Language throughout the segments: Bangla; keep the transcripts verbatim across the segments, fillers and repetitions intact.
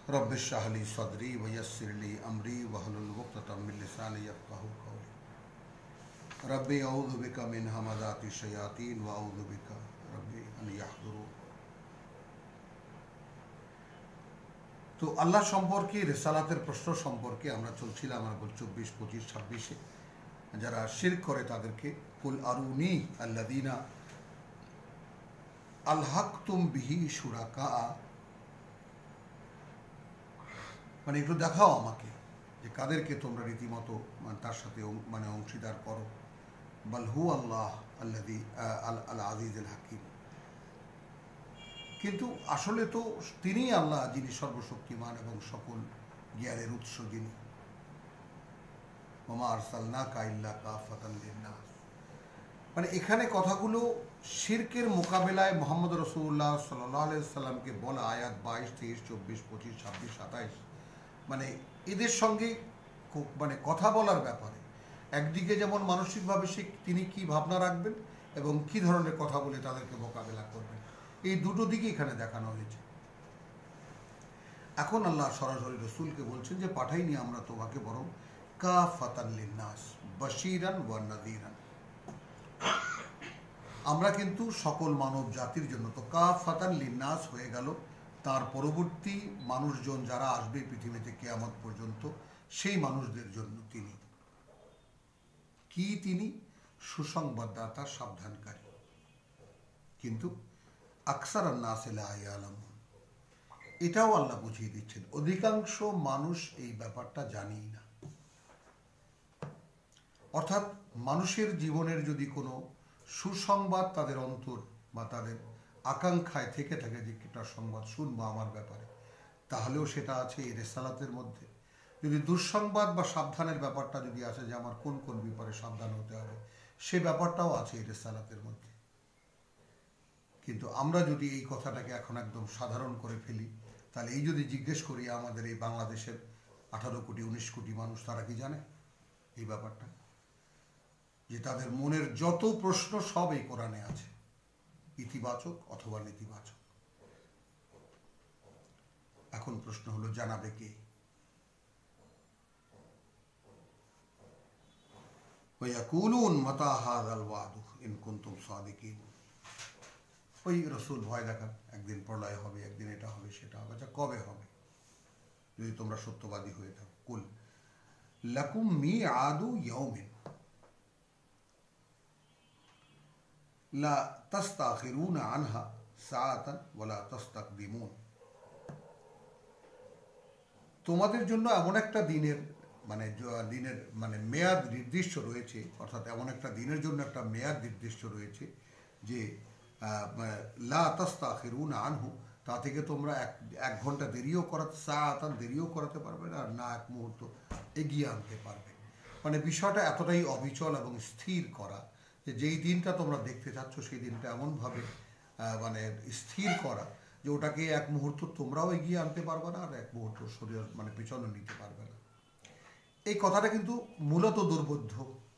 रब्बि इश्रह ली सदरी वयस्सिर ली अमरी वहलुल उक़दतम मिन लिसानी यफ़क़हू क़ौली। रब्बि अऊज़ु बिका मिन हमाज़ाति शयातीन व अऊज़ु बिका रब्बि अन यहज़ुरून। तो আল্লাহ সম্পর্কে রিসালাতের প্রশ্ন সম্পর্কে আমরা চলছিলাম আমরা চব্বিশ পঁচিশ ছাব্বিশে যারা শিরক করে তাদেরকে কুল আরুনি আল্লাযীনা আলহাকতুম বিহি শুরাকা, মানে একটু দেখাও আমাকে যে কাদেরকে তোমরা রীতিমতো মানে তার সাথে মানে অংশীদার করো। বাল হু আল্লাহ আল্লাযী আল আজিজুল হাকিম, কিন্তু আসলে তো তিনিই আল্লাহ যিনি সর্বশক্তিমান এবং সকল জ্ঞানের উৎস যিনি। ওমা আরসালনাকা ইল্লা কাফাতান লিন্নাস, মানে এখানে কথাগুলো শিরকের মোকাবেলায় মোহাম্মদ রাসূলুল্লাহ সাল্লাল্লাহু আলাইহি সাল্লামকে বলা আয়াত বাইশ তেইশ চব্বিশ পঁচিশ ছাব্বিশ সাতাইশ, মানে এদের সঙ্গে মানে কথা বলার ব্যাপারে একদিকে যেমন মানসিকভাবে সে তিনি কি ভাবনা রাখবেন এবং কি ধরনের কথা বলে তাদেরকে মোকাবেলা করবেন, এই দুটো দিকে এখানে দেখানো হয়েছে। এখন আল্লাহ সরাসরি রসুলকে বলছেন যে পাঠাইনি আমরা তোমাকে বরং কাফাতান লিন্নাস বাশীরান ওয়া নাযীরান, আমরা কিন্তু সকল মানব জাতির জন্য। তো কাফাতান লিন্নাস হয়ে গেল তার পরবর্তী মানুষজন যারা আসবে পৃথিবীতে কিয়ামত পর্যন্ত, সেই মানুষদের জন্য তিনি কি, তিনি সুসংবাদদাতা সাবধানকারী। কিন্তু আকসার নাস লা ইয়ালামুন, এটাও আল্লাহ বুঝিয়ে দিচ্ছেন অধিকাংশ মানুষ এই ব্যাপারটা জানেই না। অর্থাৎ মানুষের জীবনের যদি কোনো সুসংবাদ তাদের অন্তর বা তাদের আকাঙ্ক্ষায় থেকে থাকে যে একটা সংবাদ শুনবো আমার ব্যাপারে, তাহলেও সেটা আছে এই রেসালাতের মধ্যে। যদি দুঃসংবাদ বা সাবধানের ব্যাপারটা যদি আসে যে আমার কোন কোন ব্যাপারে সাবধান হতে হবে, সে ব্যাপারটাও আছে এই রেসালাতের মধ্যে। কিন্তু আমরা যদি এই কথাটাকে এখন একদম সাধারণ করে ফেলি, তাহলে এই যদি জিজ্ঞেস করি আমাদের এই বাংলাদেশের আঠারো কোটি উনিশ কোটি মানুষ, তারা কি জানে এই ব্যাপারটা? যে তাদের মনের যত প্রশ্ন সব এই কোরআনে আছে, ইতিবাচক অথবা নেতিবাচক। এখন প্রশ্ন হলো জানাবে কে? ওয়ায়াকুলুন মাতা হাযাল ওয়াদু ইন কুনতুম সাদিকিন, ওই রসুল ভয় দেখান একদিন প্রলয় হবে, একদিন এটা হবে সেটা হবে, আচ্ছা কবে হবে যদি তোমরা সত্যবাদী হয়ে থাকো? কুল লাকুম মিআদু ইয়াউমিন লা তাস্তাখিরুনা আনহা সাআতান ওয়ালা তাস্তাকদিমুন, তোমাদের জন্য এমন একটা দিনের মানে দিনের মানে মেয়াদ নির্দিষ্ট রয়েছে, অর্থাৎ এমন একটা দিনের জন্য একটা মেয়াদ নির্দিষ্ট রয়েছে যে লা তাস্তাখিরুনা আনহু, তা থেকে তোমরা এক এক ঘন্টা দেরিও করাতে সাআতান দেরিও করাতে পারবে না, আর না এক মুহূর্ত এগিয়ে আনতে পারবে। মানে বিষয়টা এতটাই অবিচল এবং স্থির করা যে যেই দিনটা তোমরা দেখতে চাচ্ছ সেই দিনটা এমনভাবে মানে স্থির করা যে ওটাকে এক মুহূর্ত তোমরাও এগিয়ে আনতে পারবে না, আর এক মুহূর্ত শরীর মানে পেছনে নিতে পারবে না। এই কথাটা কিন্তু মূলত দুর্বোধ্য।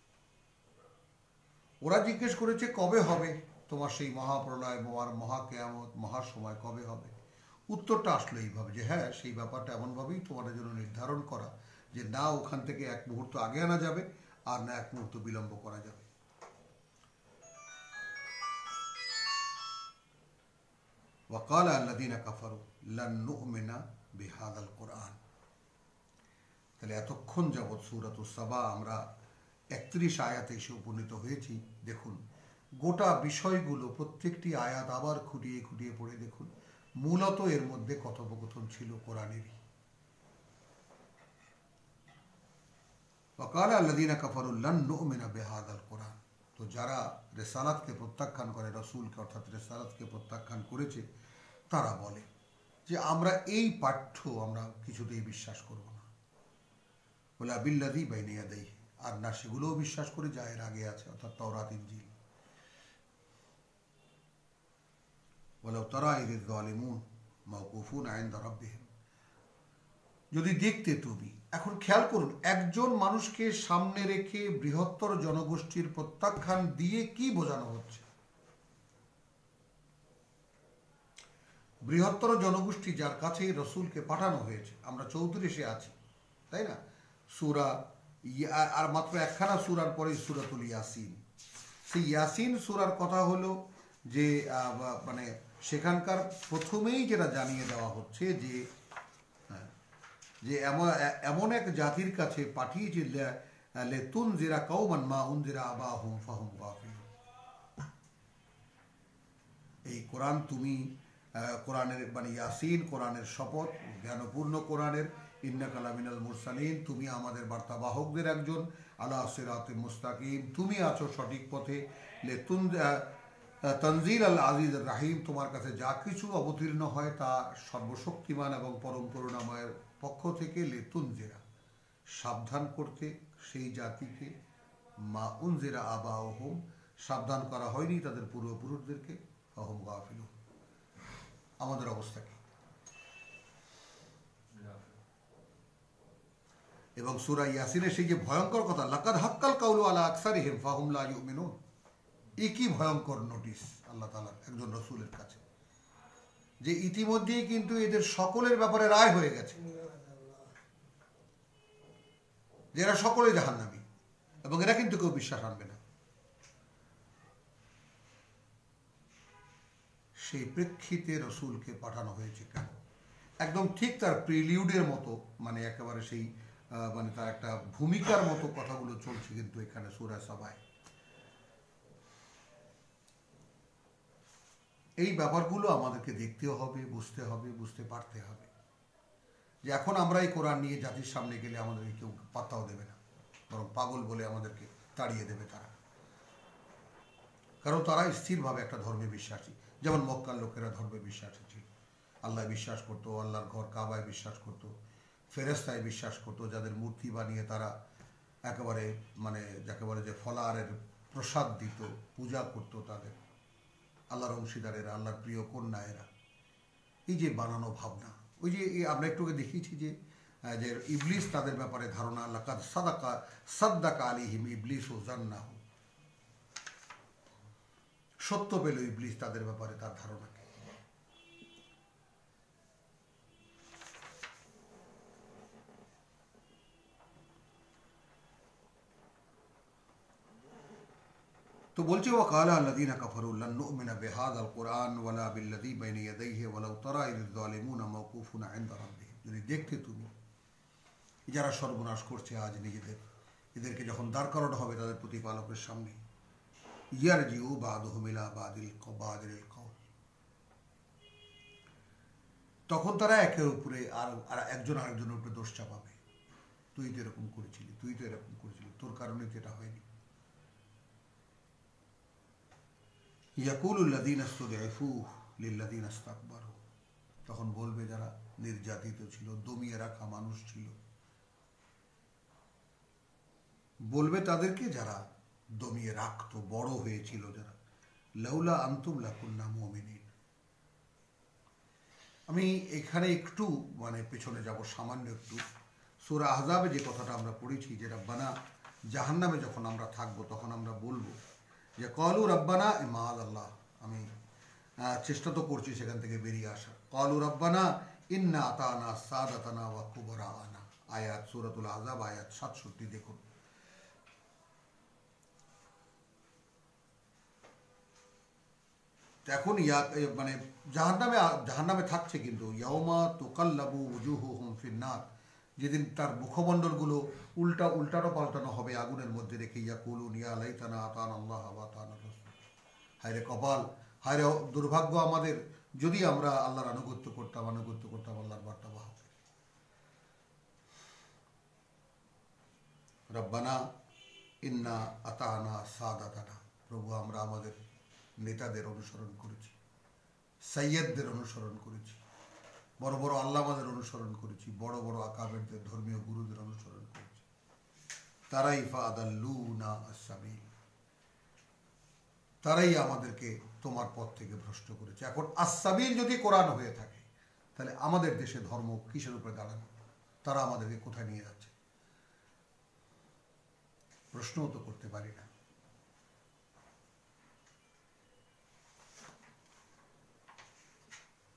ওরা জিজ্ঞেস করেছে কবে হবে তোমার সেই মহাপ্রলয়, মহার মহা কেয়ামত, মহাসময় কবে হবে? উত্তরটা আসলো এইভাবে যে হ্যাঁ, সেই ব্যাপারটা এমনভাবেই তোমাদের জন্য নির্ধারণ করা যে না ওখান থেকে এক মুহূর্ত আগে আনা যাবে আর না এক মুহূর্ত বিলম্ব করা যাবে। ওয়াকাল আল্লাযীনা কাফারু লান নু'মিনা বিহাযাল কুরআন। তাহলে এতক্ষণ যাবৎ সূরাতুস সাবা আমরা একত্রিশ আয়াতে এসে উপনীত হয়েছি। দেখুন গোটা বিষয়গুলো প্রত্যেকটি আয়াত আবার খুঁটিয়ে খুঁটিয়ে পড়ে দেখুন, মূলত এর মধ্যে কথোপকথন ছিল কোরআনেরই। ওয়াকাল আল্লাযীনা কাফারু লান নু'মিনা বিহাযাল কুরআন, তো যারা রিসালাতকে প্রত্যাখ্যান করে, রাসূলকে অর্থাৎ রিসালাতকে প্রত্যাখ্যান করেছে, তারা বলে যে আমরা এই পাঠ্য আমরা কিছুতেই বিশ্বাস করব না। ওয়ালা বিল্লাযী বাইনা ইয়াদাইহি, আর না সেগুলোও বিশ্বাস করে যা এর আগে আছে, অর্থাৎ তাওরাত ইনজিল। ওয়ালাউ তারা ইযিয যালিমুন মাওকুফুন ইনদা রাব্বিহিম, যদি দেখতে তুমি। এখন খেয়াল করুন, একজন মানুষকে সামনে রেখে বৃহত্তর জনগোষ্ঠীর প্রত্যাখ্যান দিয়ে কি বোঝানো হচ্ছে? বৃহত্তর জনগোষ্ঠী যার কাছে রসুলকে পাঠানো হয়েছে, আমরা চৌত্রিশে আছি, তাই না? সূরা আর মাত্র একখানা সূরার পরেই সূরাতুল ইয়াসিন। সেই ইয়াসিন সূরার কথা হলো যে মানে সেখানকার প্রথমেই যেটা জানিয়ে দেওয়া হচ্ছে যে যে এমন এমন এক জাতির কাছে পাঠিয়েছে লেতুন জিরা কওমান মা উনজিরা আবাহুম ফাহুম গাফিলুন। এই কোরআন তুমি কোরআনের মানে ইয়াসিন, কোরআনের শপথ, জ্ঞানপূর্ণ কোরআনের, ইন্নাকা লামিনাল মুরসালিন, তুমি আমাদের বার্তাবাহকদের একজন, আলা সিরাতিম মুস্তাকিম, তুমি আছো সঠিক পথে, লেতুন তনজিল আল আজিজ রাহিম, তোমার কাছে যা কিছু অবতীর্ণ হয় তা সর্বশক্তিমান এবং পরম করুণাময়ের পক্ষ থেকে, লেতুন জেরা, সাবধান করতে সেই জাতিকে, মা উনজিরা আবাহুম, সাবধান করা হয়নি তাদের পূর্বপুরুষদেরকে, ফাহুম গাফিলুন, আমাদের অবস্থা কি? এবং সূরা ইয়াসিনের সেই যে ভয়ঙ্কর কথা, লাকাদ হাক্কাল কাউলু আলা আকসারিহিম ফাহুম লা ইউমিনুন, এই কি ভয়ঙ্কর নোটিশ আল্লাহ তাআলার একজন রাসূলের কাছে, যে ইতিমধ্যেই কিন্তু এদের সকলের ব্যাপারে রায় হয়ে গেছে, যে এরা সকলেই জাহান্নামী, এবং এরা কিন্তু কেউ বিশ্বাস আনবে না। সেই প্রেক্ষিতে রসুলকে পাঠানো হয়েছে কেন? একদম ঠিক তার প্রিলিউডের মতো, মানে একেবারে সেই মানে তার একটা ভূমিকার মতো কথাগুলো চলছে কিন্তু এখানে সূরা সাবায়। এই ব্যাপারগুলো আমাদেরকে দেখতেও হবে, বুঝতে হবে, বুঝতে পারতে হবে যে এখন আমরা এই কোরআন নিয়ে জাতির সামনে গেলে আমাদেরকে কেউ পাত্তাও দেবে না, বরং পাগল বলে আমাদেরকে তাড়িয়ে দেবে তারা। কারণ তারা স্থিরভাবে একটা ধর্মে বিশ্বাসী, যেমন মক্কার লোকেরা ধর্মে বিশ্বাসী ছিল, আল্লাহ বিশ্বাস করতো, আল্লাহর ঘর কাবায় বিশ্বাস করতো, ফেরেশতায় বিশ্বাস করতো, যাদের মূর্তি বানিয়ে তারা একেবারে মানে যাকে বলে যে ফলাহারের প্রসাদ দিত, পূজা করতো তাদের, আল্লাহর অংশীদারেরা, আল্লাহর প্রিয় কন্যা এরা। এই যে বানানো ভাবনা, ওই যে আমরা একটু দেখিয়েছি যে যে ইবলিস তাদের ব্যাপারে ধারণা, লাকাদ সাদাকা সাদ্দাকা আলাইহিম ইবলিস ও জান্নাহু, সত্য পেল ইবলিস তাদের ব্যাপারে তার ধারণাকে। তো বলছে ওয়াকালা আল্লাযীনা কাফারু লান নু'মিনা বিহাযাল কুরআন ওয়ালা বিল্লাযী বাইনা ইয়াদাইহি ওয়ালাউ তারা ইয যালিমুনা মাওকুফুনা ইনদা রাব্বিহিম। যদি দেখতে তুমি যারা সর্বনাশ করছে আজ নিজেদের, এদেরকে যখন দাঁড় করানো হবে তাদের প্রতিপালকের সামনে, ইয়ারজিউ বাদুহুম ইলা বাদিল বাদিল কওল, তখন তারা একের উপরে আর আর একজন আরেকজনের উপরে দোষ চাপাবে, তুই তো এরকম করেছিলি, তুই তো এরকম করেছিলি, তোর কারণে তো এটা হয়নি। ইয়াকুলুল লাযীনা ইসতুদঈফু লিল্লাযীনা ইসতাকবারু, তখন বলবে যারা নির্যাতিত ছিল, দমিয়ে রাখা মানুষ ছিল, বলবে তাদেরকে যারা দমিয়ে রাখতো, বড় হয়েছিল যারা, লাউলা আনতুম লাকুন্না মুমিনিন। আমি এখানে একটু মানে পেছনে যাব সামান্য একটু। সূরা আহজাবে যে কথাটা আমরা পড়েছি যে রব্বানা, জাহান্নামে যখন আমরা থাকবো তখন আমরা বলবো যে ক্বালু রব্বানা, মাআযাল্লাহ, আমি চেষ্টা তো করছি সেখান থেকে বেরিয়ে আসা, ক্বালু রব্বানা ইন্না আতানা সাদাতানা ওয়া কুবরাআনা, আয়াত সূরাতুল আহজাব আয়াত সাতষট্টি দেখুন। এখন ইয়া মানে জাহান্নামে জাহান্নামে থাকছে, কিন্তু ইয়াউমা তুকাল্লাবু উজুহুহুম ফিন্নার, যেদিন তার মুখমণ্ডলগুলো উল্টা উল্টানো পাল্টানো হবে আগুনের মধ্যে রেখে, ইয়াকুলুন ইয়া লাইতানা আতানা আল্লাহ ওয়া আতানা রাসূল, হায়রে কপাল, হায়রে দুর্ভাগ্য আমাদের, যদি আমরা আল্লাহর আনুগত্য করতাম, আনুগত্য করতাম আল্লাহর বার্তাবাহক। রব্বানা ইন্না আতানা সাদাতানা, প্রভু আমরা আমাদের নেতাদের অনুসরণ করেছি, সাইয়্যেদদের অনুসরণ করেছি, বড় বড় আল্লামাদের অনুসরণ করেছি, বড় বড় আকাবেরদের ধর্মীয় গুরুদের অনুসরণ করেছি, তারাই ফাদাল্লুনা আস-সাবিল, তারাই আমাদেরকে তোমার পথ থেকে ভ্রষ্ট করেছে। এখন আস-সাবিল যদি কোরআন হয়ে থাকে তাহলে আমাদের দেশে ধর্ম কিসের উপরে দাঁড়ানো? তারা আমাদেরকে কোথায় নিয়ে যাচ্ছে প্রশ্নও তো করতে পারি না।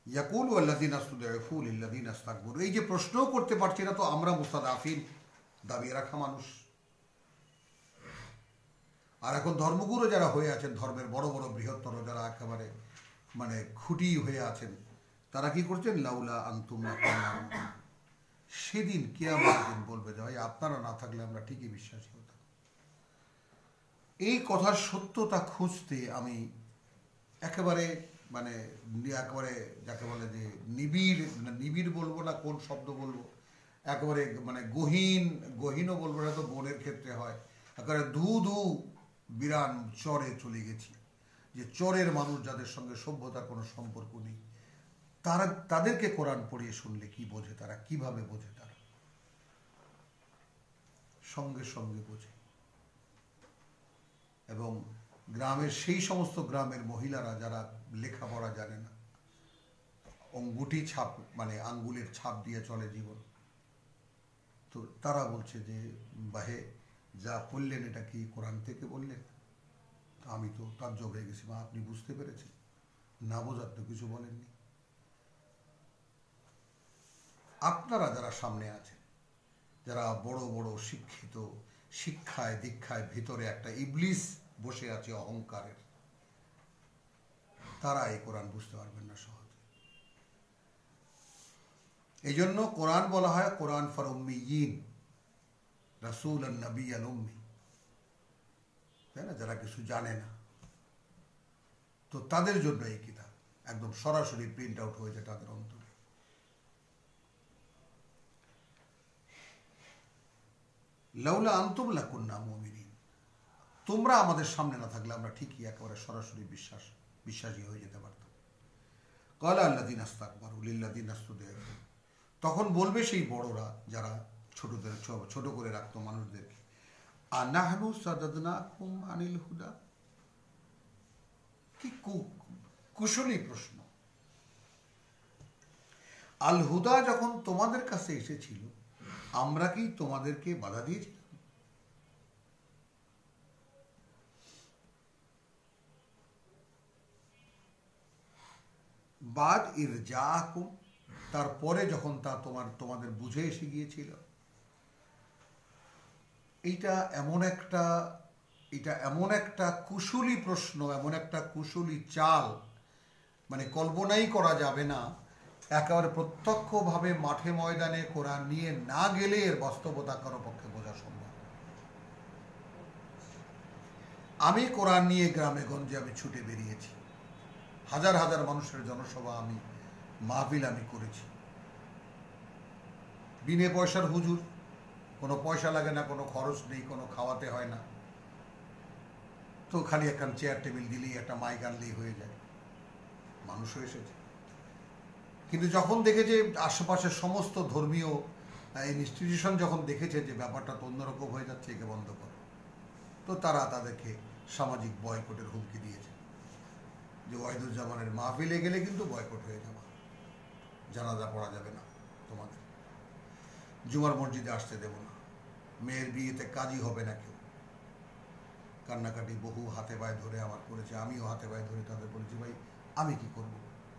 ইয়াকুলু আল্লাযীনা ইসতুদঈফু লিল্লাযীনা ইসতাকবারু, এই যে প্রশ্নও করতে পারছি না তো আমরা মুস্তাদাফিন, দাবিয়ে রাখা মানুষ। আর এখন ধর্মগুরু যারা হয়ে আছেন, ধর্মের বড় বড় বৃহত্তর যারা একেবারে মানে খুঁটি হয়ে আছেন, তারা কি করছেন, লাউলা আনতুম লাকুন্না, সেদিন কিয়ামতের দিন বলবে যে ভাই আপনারা না থাকলে আমরা ঠিকই বিশ্বাসী হতাম। এই কথার সত্যতা খুঁজতে আমি একেবারে মানে একেবারে যাকে বলে যে নিবিড়, নিবিড় বলবো না কোন শব্দ বলবো, একেবারে মানে গহীন, গহীনও বলবো না, তো বনের ক্ষেত্রে হয়, একেবারে ধু ধু বিরান চরে চলে গেছি, যে চরের মানুষ যাদের সঙ্গে সভ্যতার কোনো সম্পর্ক নেই, তারা তাদেরকে কোরআন পড়িয়ে শুনলে কি বোঝে, তারা কিভাবে বোঝে, তারা সঙ্গে সঙ্গে বোঝে। এবং গ্রামের সেই সমস্ত গ্রামের মহিলারা যারা লেখাপড়া জানে না, অঙ্গুটি ছাপ মানে আঙ্গুলের ছাপ দিয়ে চলে জীবন, তো তারা বলছে যে বাহে যা বললেন এটা কি কোরআন থেকে বললেন? আমি তো তাজ্জব হয়ে গেছি, মা আপনি বুঝতে পেরেছেন? না বোঝার তো কিছু বলেননি। আপনারা যারা সামনে আছেন, যারা বড় বড় শিক্ষিত, শিক্ষায় দীক্ষায় ভিতরে একটা ইবলিস বসে আছে অহংকারের, তারা এই কোরআন বুঝতে পারবেন না সহজে। এই জন্য কোরআন বলা হয় কোরআন ফর উম্মিয়িন, রাসূল আর নবী আল উম্মি, তাই না, যারা কিছু জানে না, তো তাদের জন্য এই কিতাব একদম সরাসরি প্রিন্ট আউট হয়েছে তাদের অন্তরে। লাউলা আনতুম লাকুন্না মুমিনিন, তোমরা আমাদের সামনে না থাকলে আমরা ঠিকই একেবারে সরাসরি বিশ্বাস বিশ্বাসী হয়ে যেতে পারতাম। ক্বালা আল্লাযীনা ইসতাকবারু লিল্লাযীনা ইসতুদঈফু, তখন বলবে সেই বড়রা যারা ছোটদের ছোট করে রাখতো মানুষদেরকে, আনাহনু সাদাদনাকুম আনিল হুদা, কি কুশলী প্রশ্ন। আল হুদা যখন তোমাদের কাছে এসেছিল, আমরা কি তোমাদেরকে বাধা দিয়েছিলাম? বাদ ইরজাকুম, তারপরে যখন তা তোমার তোমাদের বুঝে এসে গিয়েছিল। এইটা এমন একটা এটা এমন একটা কুশলী প্রশ্ন, এমন একটা কুশলী চাল, মানে কল্পনাই করা যাবে না। একেবারে প্রত্যক্ষভাবে মাঠে ময়দানে কোরআন নিয়ে না গেলে এর বাস্তবতা কারো পক্ষে বোঝা সম্ভব। আমি কোরআন নিয়ে গ্রামে গঞ্জে আমি ছুটে বেরিয়েছি, হাজার হাজার মানুষের জনসভা আমি মাহফিল আমি করেছি, বিনে পয়সার হুজুর, কোনো পয়সা লাগে না, কোনো খরচ নেই, কোনো খাওয়াতে হয় না, তো খালি একখান চেয়ার টেবিল দিলেই একটা মাইক আনলেই হয়ে যায়, মানুষও এসেছে। কিন্তু যখন দেখেছে আশেপাশের সমস্ত ধর্মীয় ইনস্টিটিউশন যখন দেখেছে যে ব্যাপারটা তো অন্যরকম হয়ে যাচ্ছে, একে বন্ধ করো, তো তারা তাদেরকে সামাজিক বয়কটের হুমকি দিয়েছে, যে ওয়াহিদুজ্জামানের মাহফিলে গেলে কিন্তু বয়কট হয়ে যাবে, জানাজা পড়া যাবে না, তোমাদের জুমার মসজিদে আসতে দেব না, মেয়ের বিয়েতে কাজই হবে না কেউ। কান্নাকাটি বহু হাতে পায়ে ধরে আমার করেছে, আমিও হাতে পায়ে ধরে তাদের বলেছি ভাই আমি কি করব।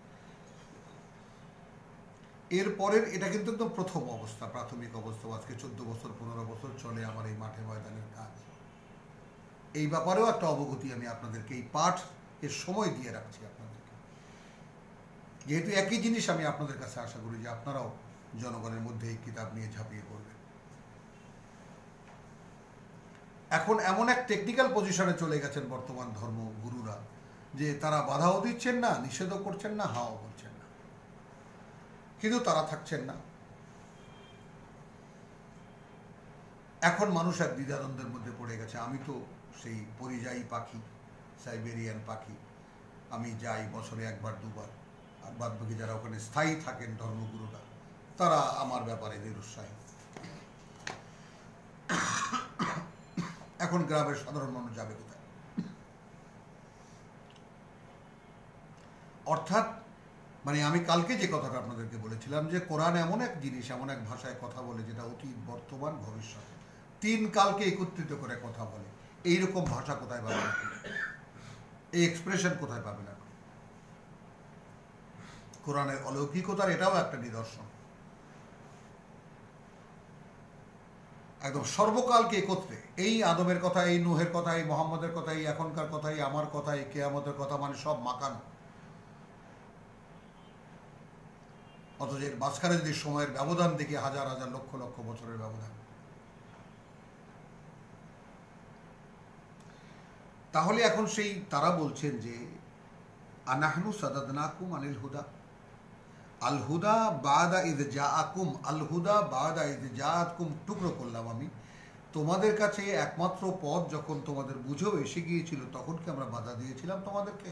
এরপরের এটা কিন্তু একদম প্রথম অবস্থা, প্রাথমিক অবস্থা। আজকে চোদ্দ বছর পনেরো বছর চলে আমার এই মাঠে ময়দানের কাজ। এই ব্যাপারেও একটা অবগতি আমি আপনাদেরকে এই পাঠ এর সময় দিয়ে রাখছি আপনাদেরকে, যেহেতু একই জিনিস আমি আপনাদের কাছে আশা করি যে আপনারাও জনগণের মধ্যে এই কিতাব নিয়ে ঝাঁপিয়ে পড়বেন। এখন এমন এক টেকনিক্যাল পজিশনে চলে গেছেন বর্তমান ধর্মগুরুরা, যে তারা বাধাও দিচ্ছেন না, নিষেধও করছেন না, হাও করছেন না, কিন্তু তারা থাকছেন না। এখন মানুষ এক দ্বিধাদ্বন্দ্বের মধ্যে পড়ে গেছে। আমি তো সেই পরিযায়ী পাখি, সাইবেরিয়ান পাখি, আমি যাই বছরে একবার দুবার, আর বাদ বাকি যারা ওখানে স্থায়ী থাকেন ধর্মগুরুরা, তারা আমার ব্যাপারে নিরুৎসাহী। এখন গ্রামের সাধারণ মানুষ যাবে কোথায়? অর্থাৎ মানে আমি কালকে যে কথাটা আপনাদেরকে বলেছিলাম, যে কোরআন এমন এক জিনিস, এমন এক ভাষায় কথা বলে যেটা অতীত, বর্তমান, ভবিষ্যৎ তিন কালকে একত্রিত করে কথা বলে। এইরকম ভাষা কোথায় পাবে না, এই এক্সপ্রেশন কোথায় পাবে না। কোরআনের অলৌকিকতার এটাও একটা নিদর্শন। একদম সর্বকালকে একত্রে, এই আদমের কথা, এই নূহের কথা, এই মোহাম্মদের কথা, এই এখনকার কথা, এই আমার কথা, এই কেয়ামতের কথা, মানে সব মাকানো। অথচ এর মাঝখানে যদি সময়ের ব্যবধান দেখি, হাজার হাজার লক্ষ লক্ষ বছরের ব্যবধান, তাহলে এখন সেই তারা বলছেন যে আনাহনু সাদাদনাকুম আনিল হুদা, আল হুদা বাদা ইদ জাআকুম, আল হুদা বাদা ইদ জাআকুম, টুকরো করলাম আমি তোমাদের কাছে একমাত্র পথ যখন তোমাদের বুঝেও এসে গিয়েছিল, তখন কি আমরা বাধা দিয়েছিলাম তোমাদেরকে?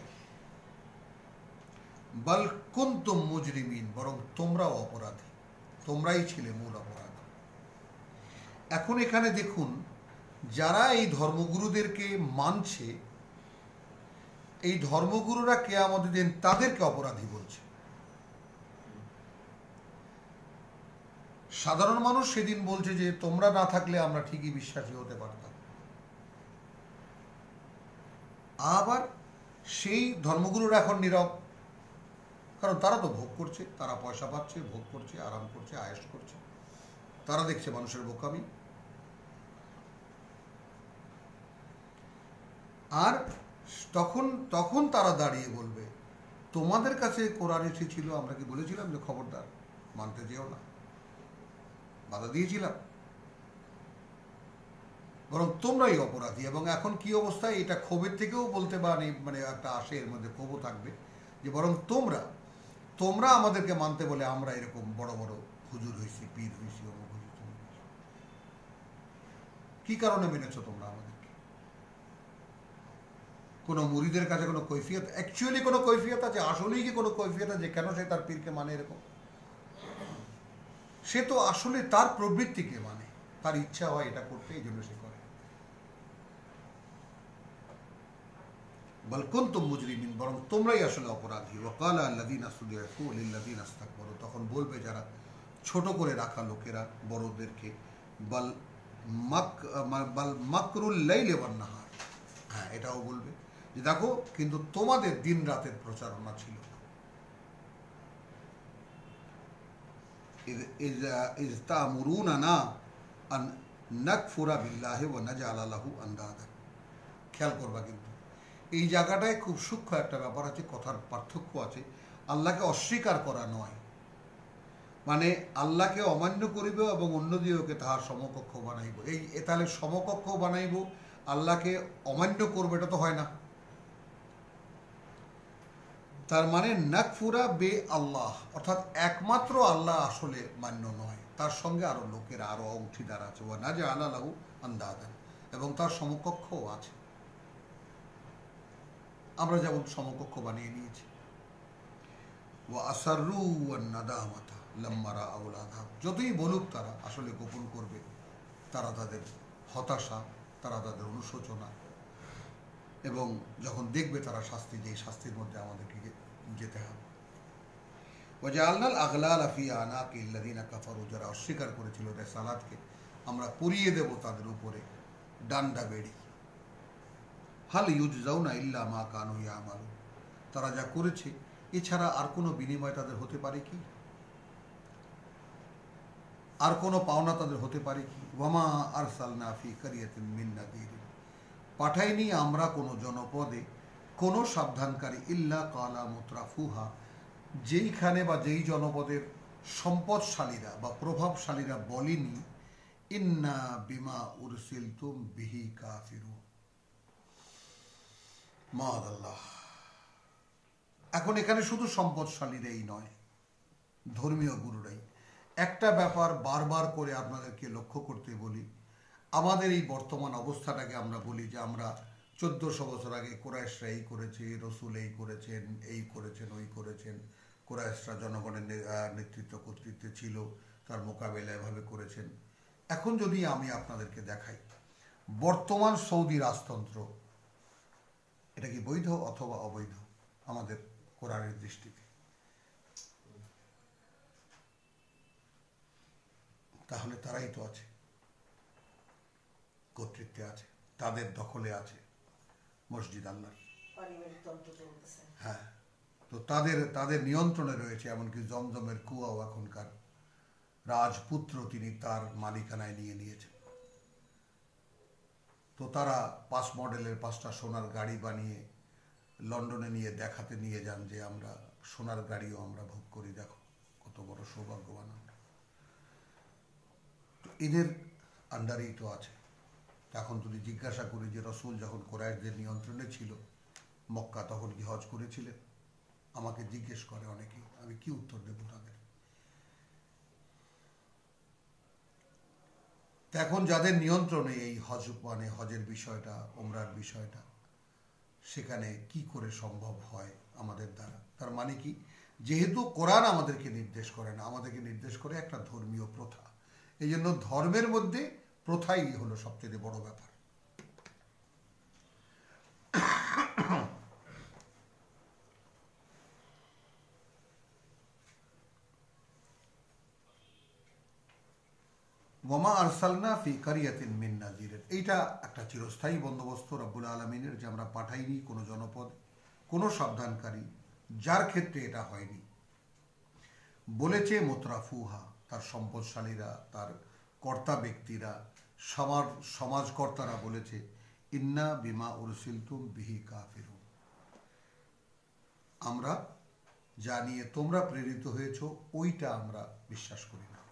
বাল কুনতুম মুজরিমিন, বরং তোমরাও অপরাধী, তোমরাই ছিলে মূল অপরাধী। এখন এখানে দেখুন, যারা এই ধর্মগুরুদেরকে মানছে, এই ধর্মগুরুরা কিয়ামতের দিন তাদেরকে অপরাধী বলছে। সাধারণ মানুষ সেদিন বলছে যে তোমরা না থাকলে আমরা ঠিকই বিশ্বাসী হতে পারতাম। আবার সেই ধর্মগুরুরা এখন নীরব, কারণ তারা তো ভোগ করছে, তারা পয়সা পাচ্ছে, ভোগ করছে, আরাম করছে, আয়েশ করছে, তারা দেখছে মানুষের বোকামি। আর তখন তখন তারা দাঁড়িয়ে বলবে, তোমাদের কাছে কোরআন এসেছিল, আমরা কি বলেছিলাম যে খবরদার মানতে যেও না, বাধা দিয়েছিলাম? বরং তোমরাই অপরাধী। এবং এখন কি অবস্থা, এটা ক্ষোভের থেকেও বলতে পারি, মানে একটা আসে এর মধ্যে ক্ষোভও থাকবে, যে বরং তোমরা তোমরা আমাদেরকে মানতে বলে আমরা এরকম বড় বড় হুজুর হয়েছি, পীর হয়েছি, অমুক হয়েছি, তমুক হয়েছি। কি কারণে মেনেছো তোমরা আমাদেরকে? কোনো মুরিদের কাছে কোনো কৈফিয়ত, অ্যাকচুয়ালি কোনো কৈফিয়ত আছে? আসলেই কি কোনো কৈফিয়ত আছে কেন সে তার পীরকে মানে এরকম? সে তো আসলে তার প্রবৃত্তিকে মানে, তার ইচ্ছা হয় এটা করতে, এই জন্য সে করে। বাল কুনতুম মুজরিমিন, বরং তোমরাই আসলে অপরাধী। ওয়াকালা আল্লাযীনা ইসতুদঈফু লিল্লাযীনা ইসতাকবারু, তখন বলবে যারা ছোট করে রাখা লোকেরা বড়দেরকে, বাল মাক বাল মাকরুল লাইলি ওয়ান নাহার, হ্যাঁ এটাও বলবে যে দেখো, কিন্তু তোমাদের দিন রাতের প্রচারণা ছিল। ইয তা'মুরুনানা আন নাকফুরা বিল্লাহি ওয়া নাজআলা লাহু আনদাদা। খেয়াল করবা, কিন্তু এই জায়গাটায় খুব সূক্ষ্ম একটা ব্যাপার আছে, কথার পার্থক্য আছে। আল্লাহকে অস্বীকার করা নয়, মানে আল্লাহকে অমান্য করিব এবং অন্যদিওকে তাহার সমকক্ষ বানাইব। এই তাহলে সমকক্ষ বানাইব, আল্লাহকে অমান্য করবো, এটা তো হয় না। তার মানে নাকফুরা বে আল্লাহ, অর্থাৎ একমাত্র আল্লাহ আসলে মান্য নয়, তার সঙ্গে আরো লোকেরা, আরো অংশীদার আছে। ওয়া নাজআলা লাহু আনদাদা, এবং তার সমকক্ষও আছে। আমরা যেমন সমকক্ষ বানিয়ে নিয়েছি। ওয়া আসাররু ওয়ান নাদামাতা লাম্মা রাআউল আযাব, যতই বলুক তারা, আসলে গোপন করবে তারা তাদের হতাশা, তারা তাদের অনুশোচনা, এবং যখন দেখবে তারা শাস্তি, যে শাস্তির মধ্যে আমাদেরকে যেতে হবে। ওয়াজআলনাল আগলালা ফি আনাকিল লাযিনা কাফারু, যারা অস্বীকার করেছিল রিসালাতকে, আমরা পরিয়ে দেব তাদের উপরে ডান্ডা বেড়ি। হাল ইউজজাউনা ইল্লা মা কানু ইয়ামালুন, তারা যা করেছে এছাড়া আর কোনো বিনিময় তাদের হতে পারে কি? আর কোনো পাওনা তাদের হতে পারে কি? ওয়ামা আরসালনা ফি কারিয়াতিন মিন নাযীর, পাঠাইনি আমরা কোনো জনপদে কোনো সাবধানকারী, ইল্লা কালা মুতরাফুহা, যেইখানে বা যেই জনপদের সম্পদশালীরা বা প্রভাবশালীরা বলেনি, ইন্না বিমা উরসিলতুম বিহি কাফিরুন। মাআযাল্লাহ। এখন এখানে শুধু সম্পদশালীরাই নয়, ধর্মীয় গুরুরাই। একটা ব্যাপার বারবার করে আপনাদেরকে লক্ষ্য করতে বলি, আমাদের এই বর্তমান অবস্থাটাকে আমরা বলি যে আমরা চোদ্দশো বছর আগে কুরাইশরা এই করেছে, রসুল এই করেছেন, এই করেছেন, ওই করেছেন, কুরাইশরা জনগণের নেতৃত্ব কর্তৃত্বে ছিল, তার মোকাবেলা এভাবে করেছেন। এখন যদি আমি আপনাদেরকে দেখাই বর্তমান সৌদি রাজতন্ত্র, এটা কি বৈধ অথবা অবৈধ আমাদের কোরআনের দৃষ্টিতে? তাহলে তারাই তো আছে, কর্তৃত্বে আছে, তাদের দখলে আছে মসজিদ আল্লাহ। হ্যাঁ, তো তো তাদের তাদের নিয়ন্ত্রণে রয়েছে, এমনকি জমজমের কুয়াও এখনকার রাজপুত্র তিনি তার মালিকানায় নিয়ে নিয়েছেন। তো তারা পাঁচ মডেলের পাঁচটা সোনার গাড়ি বানিয়ে লন্ডনে নিয়ে দেখাতে নিয়ে যান যে আমরা সোনার গাড়িও আমরা ভোগ করি, দেখো কত বড় সৌভাগ্যবান আমরা। তো এদের আন্ডারেই তো আছে। এখন যদি জিজ্ঞাসা করি যে রসুল যখন কোরাইশদের নিয়ন্ত্রণে ছিল মক্কা, তখন কি হজ করেছিলেন? আমাকে জিজ্ঞেস করে অনেকেই, আমি কি উত্তর দেব তাদের? এখন যাদের নিয়ন্ত্রণে এই হজ মানে হজের বিষয়টা, ওমরার বিষয়টা, সেখানে কি করে সম্ভব হয় আমাদের দ্বারা? তার মানে কি, যেহেতু কোরআন আমাদেরকে নির্দেশ করে না, আমাদেরকে নির্দেশ করে একটা ধর্মীয় প্রথা। এই জন্য ধর্মের মধ্যে প্রথাই হলো সবচেয়ে বড় ব্যাপার। ওয়ামা আরসালনা ফি কারিয়াতিন মিন নাযির, এইটা একটা চিরস্থায়ী বন্দোবস্ত রব্বুল আলামিনের, যে আমরা পাঠাইনি কোনো জনপদ কোনো সাবধানকারী যার ক্ষেত্রে এটা হয়নি। বলেছে মুতরাফুহা, তার সম্পদশালীরা, তার কর্তা ব্যক্তিরা, সমাজ সমাজকর্তারা বলেছে ইন্না বিমা উরসিলতুম বিহি কাফিরুন, আমরা যা নিয়ে তোমরা প্রেরিত হয়েছ ওইটা আমরা বিশ্বাস করি না।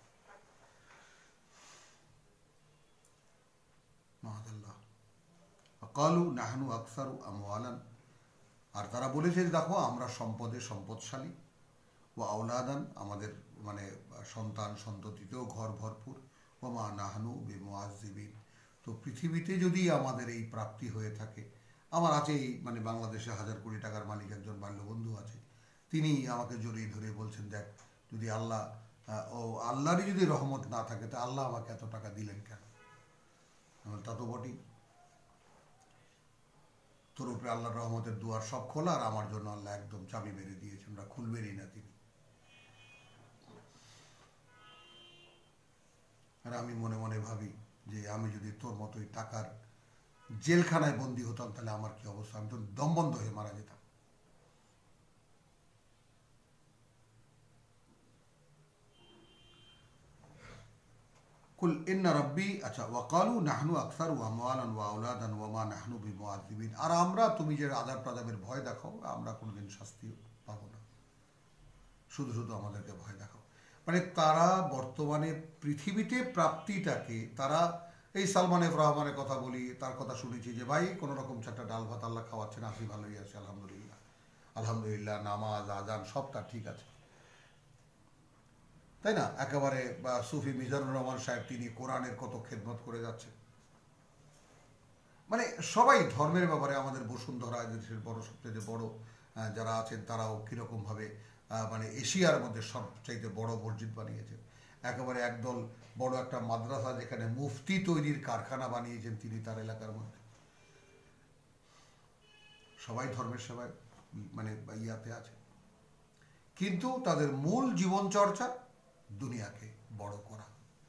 মাআযাল্লাহ। ক্বালু নাহনু আকসারু আমওয়ালান, আর তারা বলেছে দেখো আমরা সম্পদে সম্পদশালী, ও আওলাদান, আমাদের মানে সন্তান সন্ততিতেও ঘর ভরপুর, ও মা নাহনু বিমুআযযিবিন, তো পৃথিবীতে যদি আমাদের এই প্রাপ্তি হয়ে থাকে, আমার আছে এই মানে বাংলাদেশে হাজার কোটি টাকার মালিক একজন বাল্যবন্ধু আছে, তিনি আমাকে জড়িয়ে ধরে বলছেন দেখ যদি আল্লাহ ও আল্লাহরই যদি রহমত না থাকে তা আল্লাহ আমাকে এত টাকা দিলেন কেন? তা তো বটেই, তোর উপরে আল্লাহর রহমতের দুয়ার সব খোলা, আর আমার জন্য আল্লাহ একদম চাবি মেরে দিয়েছেন, আমরা খুলবেনই না তিনি। আর আমি মনে মনে ভাবি যে আমি যদি তোর মতোই টাকার জেলখানায় বন্দী হতাম তাহলে আমার কি অবস্থা, আমি তো দম বন্ধ হয়ে মারা যেতাম। কুল ইন্না রব্বি, আচ্ছা, ওয়াকালু নাহনু আকসারু আমওয়ালান ওয়া আওলাদান ওয়া মা নাহনু বিমুআযযিবিন, আর আমরা তুমি যে আযাব তাযাবের ভয় দেখাও, আমরা কোনোদিন শাস্তি পাবো না, শুধু শুধু আমাদেরকে ভয় দেখাও। মানে তারা বর্তমানে পৃথিবীতে প্রাপ্তিটাকে তারা, এই সালমান এফ রহমানের কথা বলি, তার কথা শুনেছি যে ভাই কোনো রকম চারটা ডাল ভাত আল্লাহ খাওয়াচ্ছেন, আসি ভালোই আছে, আলহামদুলিল্লাহ আলহামদুলিল্লাহ, নামাজ আজান সব তার ঠিক আছে, তাই না? একেবারে সুফি মিজানুর রহমান সাহেব তিনি কোরআনের কত খেদমত করে যাচ্ছে। মানে সবাই ধর্মের ব্যাপারে, আমাদের বসুন্ধরা দেশের বড় সবচেয়ে বড় যারা আছেন তারাও কীরকমভাবে মানে এশিয়ার মধ্যে সবচাইতে বড় মসজিদ বানিয়েছেন, একেবারে একদল বড় একটা মাদ্রাসা যেখানে মুফতি তৈরির কারখানা বানিয়েছেন তিনি তার এলাকার মধ্যে। সবাই ধর্মের সেবায় মানে ইয়াতে আছে, কিন্তু তাদের মূল জীবন চর্চা দুনিয়াকে বড় করা।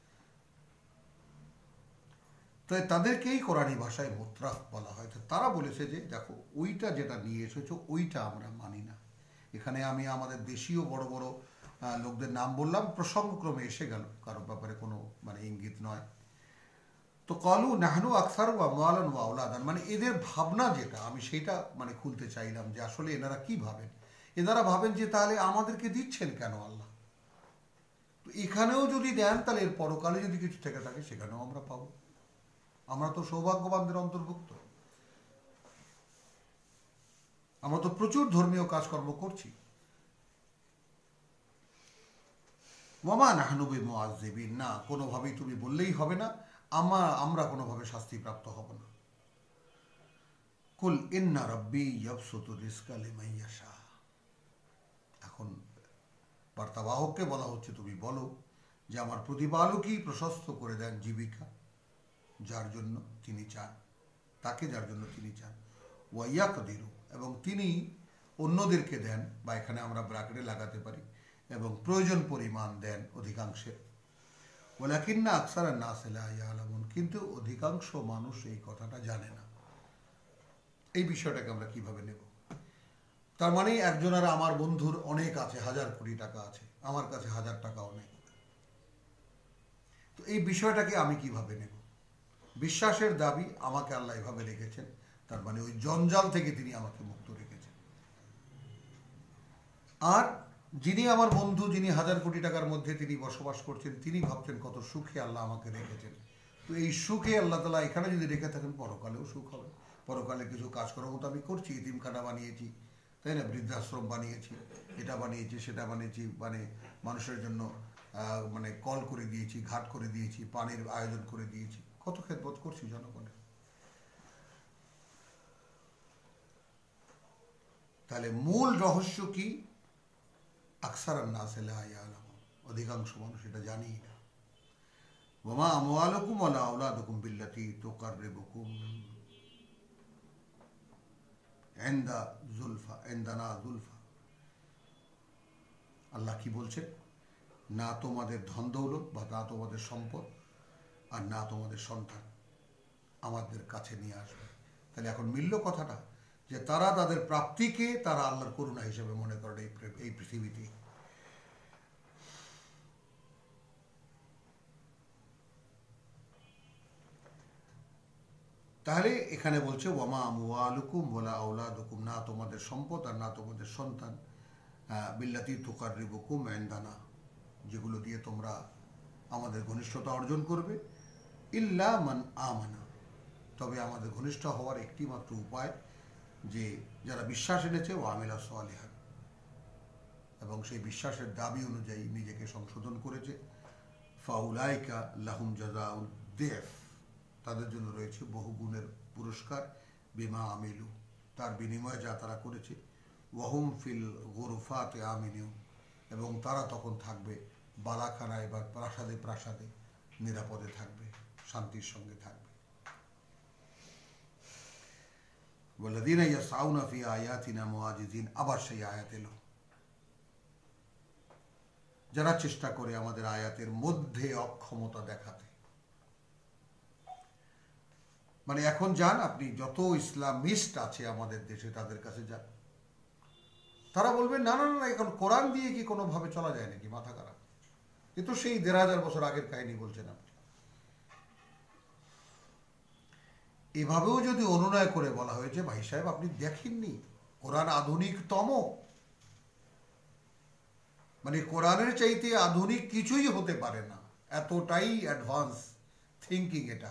তাই তাদেরকেই কোরআনী ভাষায় মুতরাফ বলা হয়। তারা বলেছে যে দেখো ওইটা যেটা নিয়ে এসেছো ওইটা আমরা মানি না। এখানে আমি আমাদের দেশীয় বড় বড় লোকদের নাম বললাম, প্রসঙ্গক্রমে এসে গেল, কারোর ব্যাপারে কোনো মানে ইঙ্গিত নয়। তো ক্বালু নাহনু আকসারু আমওয়ালান ওয়া আওলাদান, মানে এদের ভাবনা যেটা, আমি সেটা মানে খুলতে চাইলাম যে আসলে এনারা কি ভাবেন। এনারা ভাবেন যে তাহলে আমাদেরকে দিচ্ছেন কেন আল্লাহ, তো এখানেও যদি দেন তাহলে এর পরকালে যদি কিছু থেকে থাকে সেখানেও আমরা পাবো, আমরা তো সৌভাগ্যবানদের অন্তর্ভুক্ত, আমরা তো প্রচুর ধর্মীয় কাজকর্ম করছি। ওয়ামা নাহনু বিমুআযযিবিন, না কোনোভাবেই তুমি বললেই হবে না আমরা আমরা কোনোভাবে শাস্তিপ্রাপ্ত হব না। কুল ইন্না রাব্বি ইয়াবসুতু রিজকা লিমান ইয়াশা, এখন বার্তাবাহককে বলা হচ্ছে তুমি বলো যে আমার প্রতিপালকই প্রশস্ত করে দেন জীবিকা যার জন্য তিনি চান, তাকে যার জন্য তিনি চান। ওয়া ইয়াকদিরু, এবং তিনি অন্যদেরকে দেন, বা এখানে আমরা ব্র্যাকেটে লাগাতে পারি, এবং প্রয়োজন পরিমাণ দেন অধিকাংশের। ওয়ালাকিন্না আকসারান নাস লা ইয়ালামুন, কিন্তু অধিকাংশ মানুষ এই কথাটা জানে না। এই বিষয়টাকে আমরা কিভাবে নেব? তার মানে একজনের আমার বন্ধুর অনেক আছে, হাজার কোটি টাকা আছে, আমার কাছে হাজার টাকাও নেই। তো এই বিষয়টাকে আমি কিভাবে নেব? বিশ্বাসের দাবি আমাকে আল্লাহ এভাবে রেখেছেন, তার মানে ওই জঞ্জাল থেকে তিনি আমাকে মুক্ত রেখেছেন। আর যিনি আমার বন্ধু, যিনি হাজার কোটি টাকার মধ্যে তিনি বসবাস করছেন, তিনি ভাবছেন কত সুখে আল্লাহ আমাকে রেখেছেন। তো এই সুখে আল্লাহ তাআলা এখানে যদি রেখে থাকেন, পরকালেও সুখ হবে। পরকালে কিছু কাজ করার মতো আমি করছি, ইতিমখানা বানিয়েছি, তাই না, বৃদ্ধাশ্রম বানিয়েছি, এটা বানিয়েছি, সেটা বানিয়েছি, মানে মানুষের জন্য মানে কল করে দিয়েছি, ঘাট করে দিয়েছি, পানির আয়োজন করে দিয়েছি, কত খেদমত করছি জনগণের। তাহলে মূল রহস্য কি? আকসার নাস লা ইয়ালামুন, অধিকাংশ মানুষ এটা জানেই না। ওয়ামা আমওয়ালুকুম ওয়ালা আওলাদুকুম বিল্লাতি তুকাররিবুকুম ইনদা যুলফা ইনদানা যুলফা। আল্লাহ কি বলছে? না তোমাদের ধন দৌলত বা না তোমাদের সম্পদ আর না তোমাদের সন্তান আমাদের কাছে নিয়ে আসবে। তাহলে এখন মিলল কথাটা, যে তারা তাদের প্রাপ্তিকে তারা আল্লাহর করুণা হিসেবে মনে করেন এই পৃথিবীতে। তাহলে এখানে বলছে ওয়ামা আমওয়ালুকুম ওয়ালা আওলাদুকুম, না তোমাদের সম্পদ আর না তোমাদের সন্তান, বিল্লাতি তুকাররিবুকুম ইনদানা, যেগুলো দিয়ে তোমরা আমাদের ঘনিষ্ঠতা অর্জন করবে, ইল্লা মান আমানা, তবে আমাদের ঘনিষ্ঠ হওয়ার একটি মাত্র উপায় যে যারা বিশ্বাস এনেছে ও আমিলা সালিহান, এবং সেই বিশ্বাসের দাবি অনুযায়ী নিজেকে সংশোধন করেছে, ফাউলাইকা লাহুম জাযাউদ দিফ, তাদের জন্য রয়েছে বহু গুণের পুরস্কার, বিমা আমিলু, তার বিনিময়ে যা তারা করেছে, ওয়াহুম ফিল গুরফাতে আমিনুন, এবং তারা তখন থাকবে বালাখানায় বা প্রাসাদে প্রাসাদে নিরাপদে থাকবে, শান্তির সঙ্গে থাকবে। ওয়াল্লাযীনা ইয়াসআউনা ফি আয়াতিনা মুআজিজিন, আবার সেই আয়াত এলো, যারা চেষ্টা করে আমাদের আয়াতের মধ্যে অক্ষমতা দেখাতে। মানে এখন যান আপনি, যত ইসলামিস্ট আছে আমাদের দেশে তাদের কাছে যান, তারা বলবেন না না না, এখন কোরআন দিয়ে কি কোনোভাবে চলা যায় নাকি, মাথা খারাপ, এ তো সেই দেড় হাজার বছর আগের কাহিনী বলছেন আপনি। এভাবেও যদি অনুনয় করে বলা হয়েছে, ভাই সাহেব আপনি দেখেননি কোরআন আধুনিকতম, মানে কোরআনের চাইতে আধুনিক কিছুই হতে পারে না, এতটাই অ্যাডভান্স থিঙ্কিং এটা।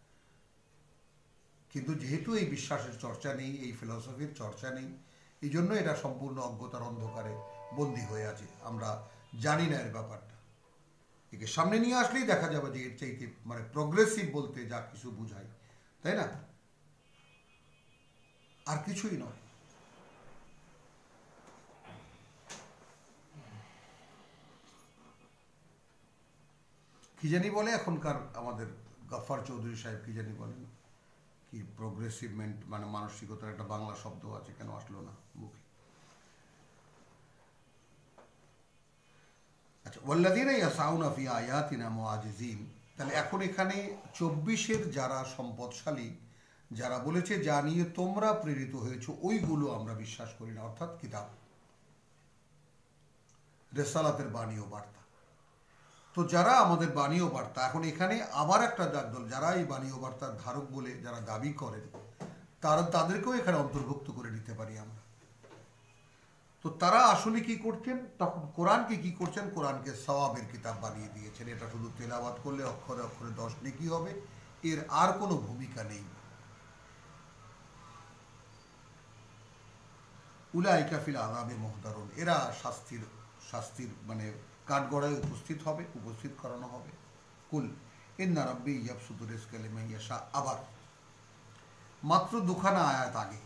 কিন্তু যেহেতু এই বিশ্বাসের চর্চা নেই, এই ফিলসফির চর্চা নেই, এই জন্য এটা সম্পূর্ণ অজ্ঞতার অন্ধকারে বন্দী হয়ে আছে, আমরা জানি না এর ব্যাপারটা। একে সামনে নিয়ে আসলেই দেখা যাবে যে এর চাইতে মানে প্রগ্রেসিভ বলতে যা কিছু বুঝায়, তাই না, আর কিছুই নয়। কি জানি বলে এখনকার আমাদের গফফার চৌধুরী সাহেব, কি জানি বলেন, কি প্রগ্রেসিভমেন্ট মানে মানসিকতার একটা বাংলা শব্দ আছে, কেন আসলো না মুখে। আচ্ছা, ওয়াল্লাযীনা ইয়াসআউনা ফি আয়াতিনা মুআজিজিন, তাহলে এখন এখানে চব্বিশের যারা সম্পদশালী, যারা বলেছে যা নিয়ে তোমরা প্রেরিত হয়েছো ওইগুলো আমরা বিশ্বাস করি না, অর্থাৎ কিতাব, রেসালাতের বাণী ও বার্তা। তো যারা আমাদের বাণী ও বার্তা, এখন এখানে আবার একটা দল, যারা এই বাণী ও বার্তার ধারক বলে যারা দাবি করেন, তারা তাদেরকেও এখানে অন্তর্ভুক্ত করে নিতে পারি আমরা। তো তারা আসলে কি করছেন, তখন কোরআনকে কি করছেন, কোরআনকে সওয়াবের কিতাব বানিয়ে দিয়েছেন, এটা শুধু তেলাওয়াত করলে অক্ষরে অক্ষরে দশ নেকি হবে, এর আর কোনো ভূমিকা নেই। উলাইকা ফিল আযাবি মুহদারুন, এরা শাস্তির শাস্তির মানে কাঠগড়ায় উপস্থিত হবে, উপস্থিত করানো হবে। কুল ইন্না রাব্বি ইয়াবসুতু রিজকা লিমান ইয়াশা, আবার মাত্র দুখানা আয়াত আগে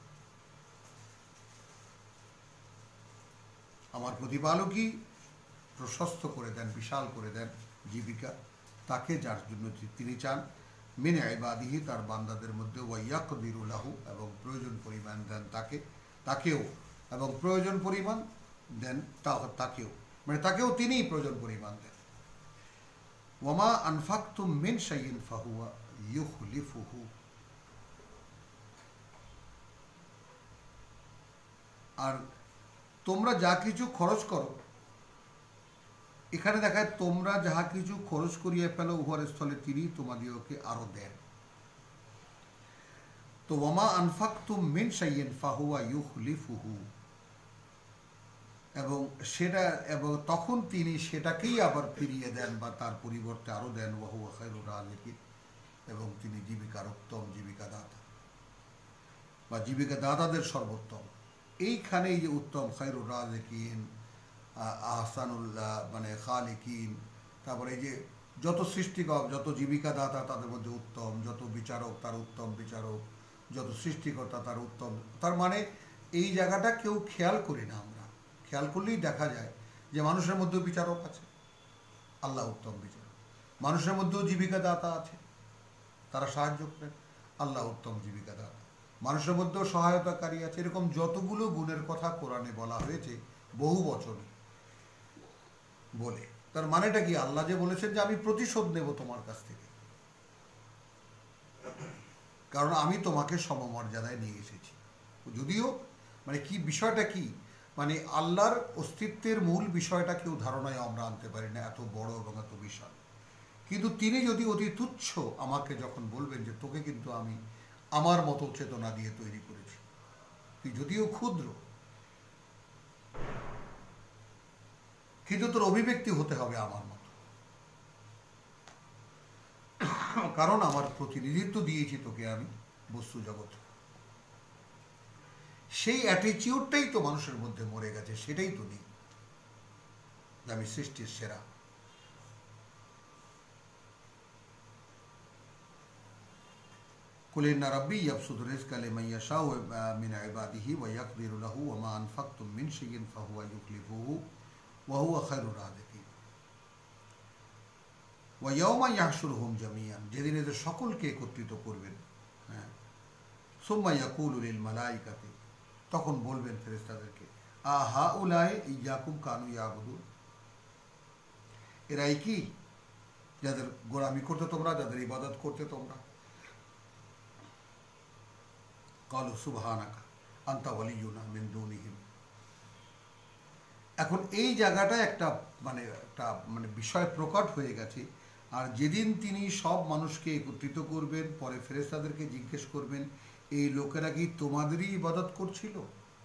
আমার প্রতিপালকই প্রশস্ত করে দেন, বিশাল করে দেন জীবিকা তাকে যার জন্য তিনি চান, মিন ইবাদিহি, তার বান্দাদের মধ্যে, ওয়া ইয়াকদিরু লাহু, এবং প্রয়োজন পরিমাণ দেন তাকে তাকেও এবং প্রয়োজন পরিমাণ দেন তাকেও, মানে তাকেও তিনিই প্রয়োজন পরিমাণ দেন। ওয়ামা আনফাকতুম মিন শাইইন ফাহুয়া ইউখলিফুহু, আর তোমরা যা কিছু খরচ করো, এখানে দেখায় তোমরা যাহা কিছু খরচ করিয়া ফেলো উহার স্থলে তিনি তোমাদিওকে আরো দেন। তো ওয়ামা আনফাকতুম মিন শাইইন ফাহুয়া ইউখলিফুহু, এবং সেটা এবং তখন তিনি সেটাকেই আবার ফিরিয়ে দেন বা তার পরিবর্তে আরো দেন। ওয়াহুয়া খায়রুর রাযিকিন, এবং তিনি জীবিকার উত্তম জীবিকা দাতা বা জীবিকা দাতাদের সর্বোত্তম। এইখানে এই যে উত্তম, খায়রুর রাযিকিন, আহসানুল্লাহ মানে খালিকিন, তারপরে এই যে যত সৃষ্টিকর, যত জীবিকা দাতা তাদের মধ্যে উত্তম, যত বিচারক তার উত্তম বিচারক, যত সৃষ্টিকর্তা তার উত্তম। তার মানে এই জায়গাটা কেউ খেয়াল করি না, আমরা খেয়াল করলেই দেখা যায় যে মানুষের মধ্যেও বিচারক আছে, আল্লাহ উত্তম বিচারক। মানুষের মধ্যেও জীবিকা দাতা আছে, তারা সাহায্য করেন, আল্লাহ উত্তম জীবিকা দাতা। মানুষের মধ্যেও সহায়তাকারী আছে। এরকম যতগুলো গুণের কথা কোরআনে বলা হয়েছে বহু বচনে বলে, তার মানেটা কি? আল্লাহ যে বলেছেন যে আমি প্রতিশোধ নেব তোমার কাছ থেকে, কারণ আমি তোমাকে সমমর্যাদায় নিয়ে এসেছি। যদিও মানে কি বিষয়টা কি, মানে আল্লাহর অস্তিত্বের মূল বিষয়টা কেউ ধারণায় আমরা আনতে পারি না, এত বড় এবং এত বিশাল। কিন্তু তিনি যদি অতি তুচ্ছ আমাকে যখন বলবেন যে তোকে কিন্তু আমি আমার মতো চেতনা দিয়ে তৈরি করেছি, তুই যদিও ক্ষুদ্র কিন্তু তোর অভিব্যক্তি হতে হবে আমার মতো, কারণ আমার প্রতিনিধিত্ব দিয়েছি তোকে আমি বস্তু জগৎ। সেই অ্যাটিটিউডটাই তো মানুষের মধ্যে মরে গেছে, সেটাই তো নেই। আমি সৃষ্টির সেরা। কুল ইন্না রাব্বি ইয়াবসুতু রিজকা লিমান ইয়াশাউ মিন ইবাদিহি ওয়া ইয়াকদিরু লাহু ওয়া মা আনফাকতুম মিন শাইইন ফাহুয়া ইউখলিফুহু ওয়া হুয়া খায়রুর রাযিকিন। ওয়া ইয়াওমা ইয়াহশুরুহুম জামিআন, যেদিন এদের সকলকে একত্রিত করবেন। হ্যাঁ, সুম্মা ইয়াকুলু লিল মালাইকাতি, তখন বলবেন ফেরেশতাদেরকে, আ হাউলাই ইয়াকুম কানু ইয়াবুদুন, এরাই কি যাদের গোলামি করতে তোমরা, যাদের ইবাদত করতে তোমরা? ক্বালু সুবহানাকা আনতা ওয়ালিয়ুনা মিন দুনিহিম। এখন এই জায়গাটা একটা মানে একটা মানে বিষয় প্রকট হয়ে গেছে। আর যেদিন তিনি সব মানুষকে একত্রিত করবেন, পরে ফেরেশতাদেরকে জিজ্ঞেস করবেন এই লোকেরা কি তোমাদেরই ইবাদত করছিল?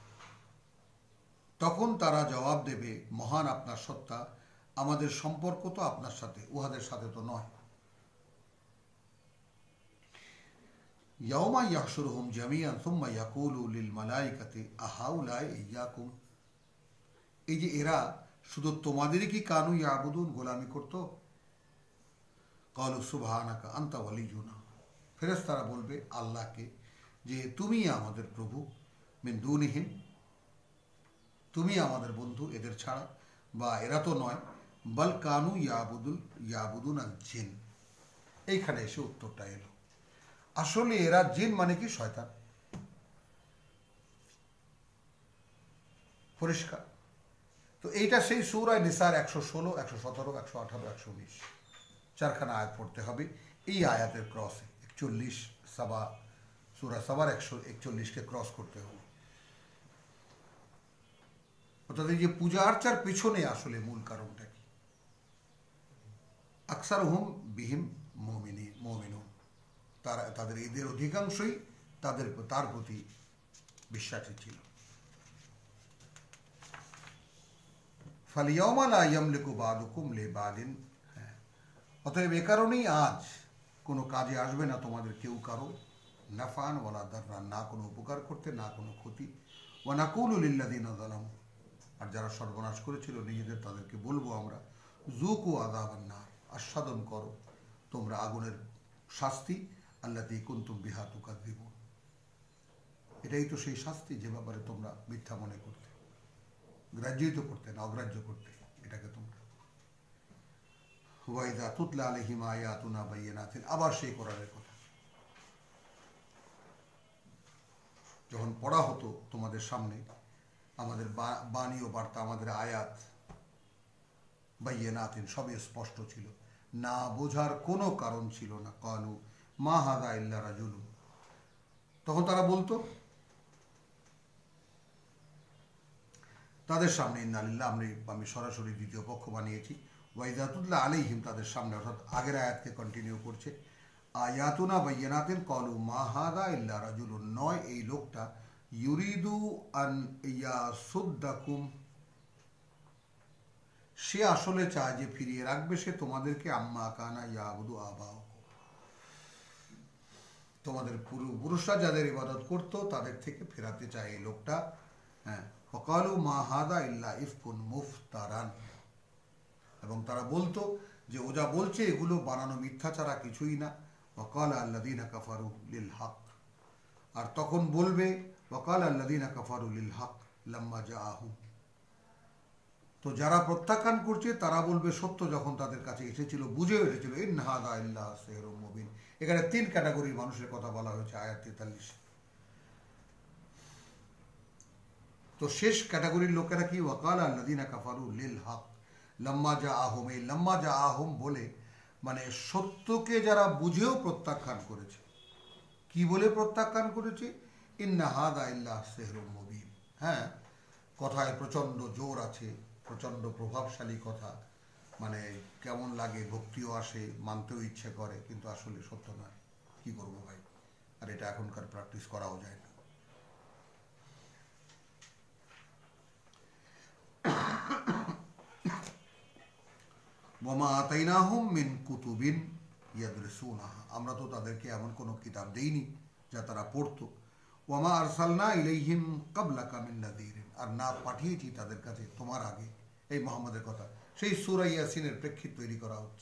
তখন তারা জবাব দেবে, মহান আপনার সত্তা, আমাদের সম্পর্ক তো আপনার সাথে, উহাদের সাথে তো নয়। ইয়াউমা ইয়াহশুরুহুম জামিআন সুম্মা ইয়াকুলু লিল মালাইকাতি আহাউলাই ইয়াকুম, এই যে এরা শুধু তোমাদেরই কি কানু ইয়াবুদুন গোলামি করত? ক্বালু সুবহানাকা আনতা ওয়ালিয়ুনা, ফেরেশতারা বলবে আল্লাহকে যে তুমি আমাদের প্রভু, মিন দুনিহিম, তুমি আমাদের বন্ধু এদের ছাড়া, বা এরা তো নয়, বাল কানু ইয়াবুদুল ইয়াবুদুন আল জিন। এইখানে এসে উত্তরটা এলো, আসলে এরা জিন মানে কি? শয়তান। পরিষ্কার। তো এইটা সেই সূরা নিসার একশো ষোলো, একশো সতেরো, একশো আঠারো, একশো উনিশ চারখানা আয়াত পড়তে হবে। এই আয়াতের ক্রসে একচল্লিশ সাবা, সূরা সাবার একশো একচল্লিশকে ক্রস করতে হবে। অর্থাৎ এই যে পূজা আর্চার পেছনে আসলে মূল কারণটা কি? আকসারুহুম বিহিম মুমিনী মুমিনুন, তারা তাদের এদের অধিকাংশই তাদের তার প্রতি বিশ্বাসী ছিল। ফালিয়াউমা লা ইয়ামলিকু বাদুকুম লিবাদিন, হ্যাঁ, অতএব এ কারণেই আজ কোনো কাজে আসবে না তোমাদের কেউ কারো, নাফান ওয়ালা দাররান, না কোনো উপকার করতে না কোনো ক্ষতি। ওয়া নাকুলু লিল্লাযিনা যালামু, আর যারা সর্বনাশ করেছিল নিজেদের, তাদেরকে বলবো আমরা, যুকু আযাবান নার, আস্বাদন করো তোমরা আগুনের শাস্তি, আল্লাতী কুনতুম বিহা তুকাযযিবুন, এটাই তো সেই শাস্তি যে ব্যাপারে তোমরা মিথ্যা মনে করতে, গ্রাহ্যই তো করতে না, অগ্রাহ্য করতে এটাকে তোমরা। ওয়া ইযা তুতলা আলাইহিম আয়াতুনা বায়িনাতিন, আবার সেই কোরআনের কথা, যখন পড়া হতো তোমাদের সামনে আমাদের বাণী ও বার্তা, আমাদের আয়াত, বায়িনাতিন, সবই স্পষ্ট ছিল, না বোঝার কোনো কারণ ছিল না। ক্বালু মা হাযা ইল্লা রাজুলুন, তখন তারা বলতো তাদের সামনে ইন্নালিল্লাহ আমি আমি সরাসরি দ্বিতীয় পক্ষ বানিয়েছি। ওয়াইদাতুল্লাহ আলাইহিম তাদের সামনে, অর্থাৎ আগের আয়াতকে কন্টিনিউ করছে। আয়াতুনা বাইয়ানাতিন ক্বালু মা হাযা ইল্লা রাজুলুন, নয় এই লোকটা ইউরিদু আন ইয়াসুদ্দাকুম, সে আসলে চায় যে ফিরিয়ে রাখবে সে তোমাদেরকে আম্মা কানা ইয়াবুদু আবাউকুম, তোমাদের পূর্বপুরুষরা যাদের ইবাদত করত তাদের থেকে ফেরাতে চায় এই লোকটা। হ্যাঁ, ওয়াকালু মা হাযা ইল্লা ইফকুন মুফতারান, এবং তারা বলতো যে ও যা বলছে এগুলো বানানো মিথ্যা ছাড়া কিছুই না। ওয়াকাল আল্লাযীনা কাফারু লিল হক, আর তখন বলবে ওয়াকাল আল্লাযীনা কাফারু লিল হক লাম্মা জাআহুম, তো যারা প্রত্যাখ্যান করছে তারা বলবে সত্য যখন তাদের কাছে এসেছিল, বুঝেও এসেছিল, ইন হাযা ইল্লা সিহরুম মুবিন। এখানে তিন ক্যাটাগরির মানুষের কথা বলা হয়েছে আয়াত তেতাল্লিশে। তো শেষ ক্যাটাগরির লোকেরা কি? ওয়াকাল আল্লাযীনা কাফারু লিল হক লাম্মা জাআহুম, এই লাম্মা জাআহুম বলে মানে সত্যকে যারা বুঝেও প্রত্যাখ্যান করেছে। কি বলে প্রত্যাখ্যান করেছে? ইন্না হাযা ইল্লা সিহরুম মুবিন। হ্যাঁ, কথায় প্রচণ্ড জোর আছে, প্রচণ্ড প্রভাবশালী কথা, মানে কেমন লাগে, ভক্তিও আসে, মানতেও ইচ্ছে করে, কিন্তু আসলে সত্য নয়। কি করবো ভাই, আর এটা এখনকার প্র্যাকটিস করাও যায় না। ওয়ামা আতাইনাহুম মিন কুতুবিন ইয়াদরুসুনাহা, আমরা তো তাদেরকে এমন কোনো কিতাব দেইনি যা তারা পড়তো। ওয়ামা আরসালনা ইলাইহিম ক্বাবলাকা মিন নাযীরিন, আর না পাঠিয়েছি তাদের কাছে তোমার আগে, এই মুহাম্মদের কথা সেই সূরা ইয়াসিনের প্রেক্ষিত তৈরি করা হচ্ছে।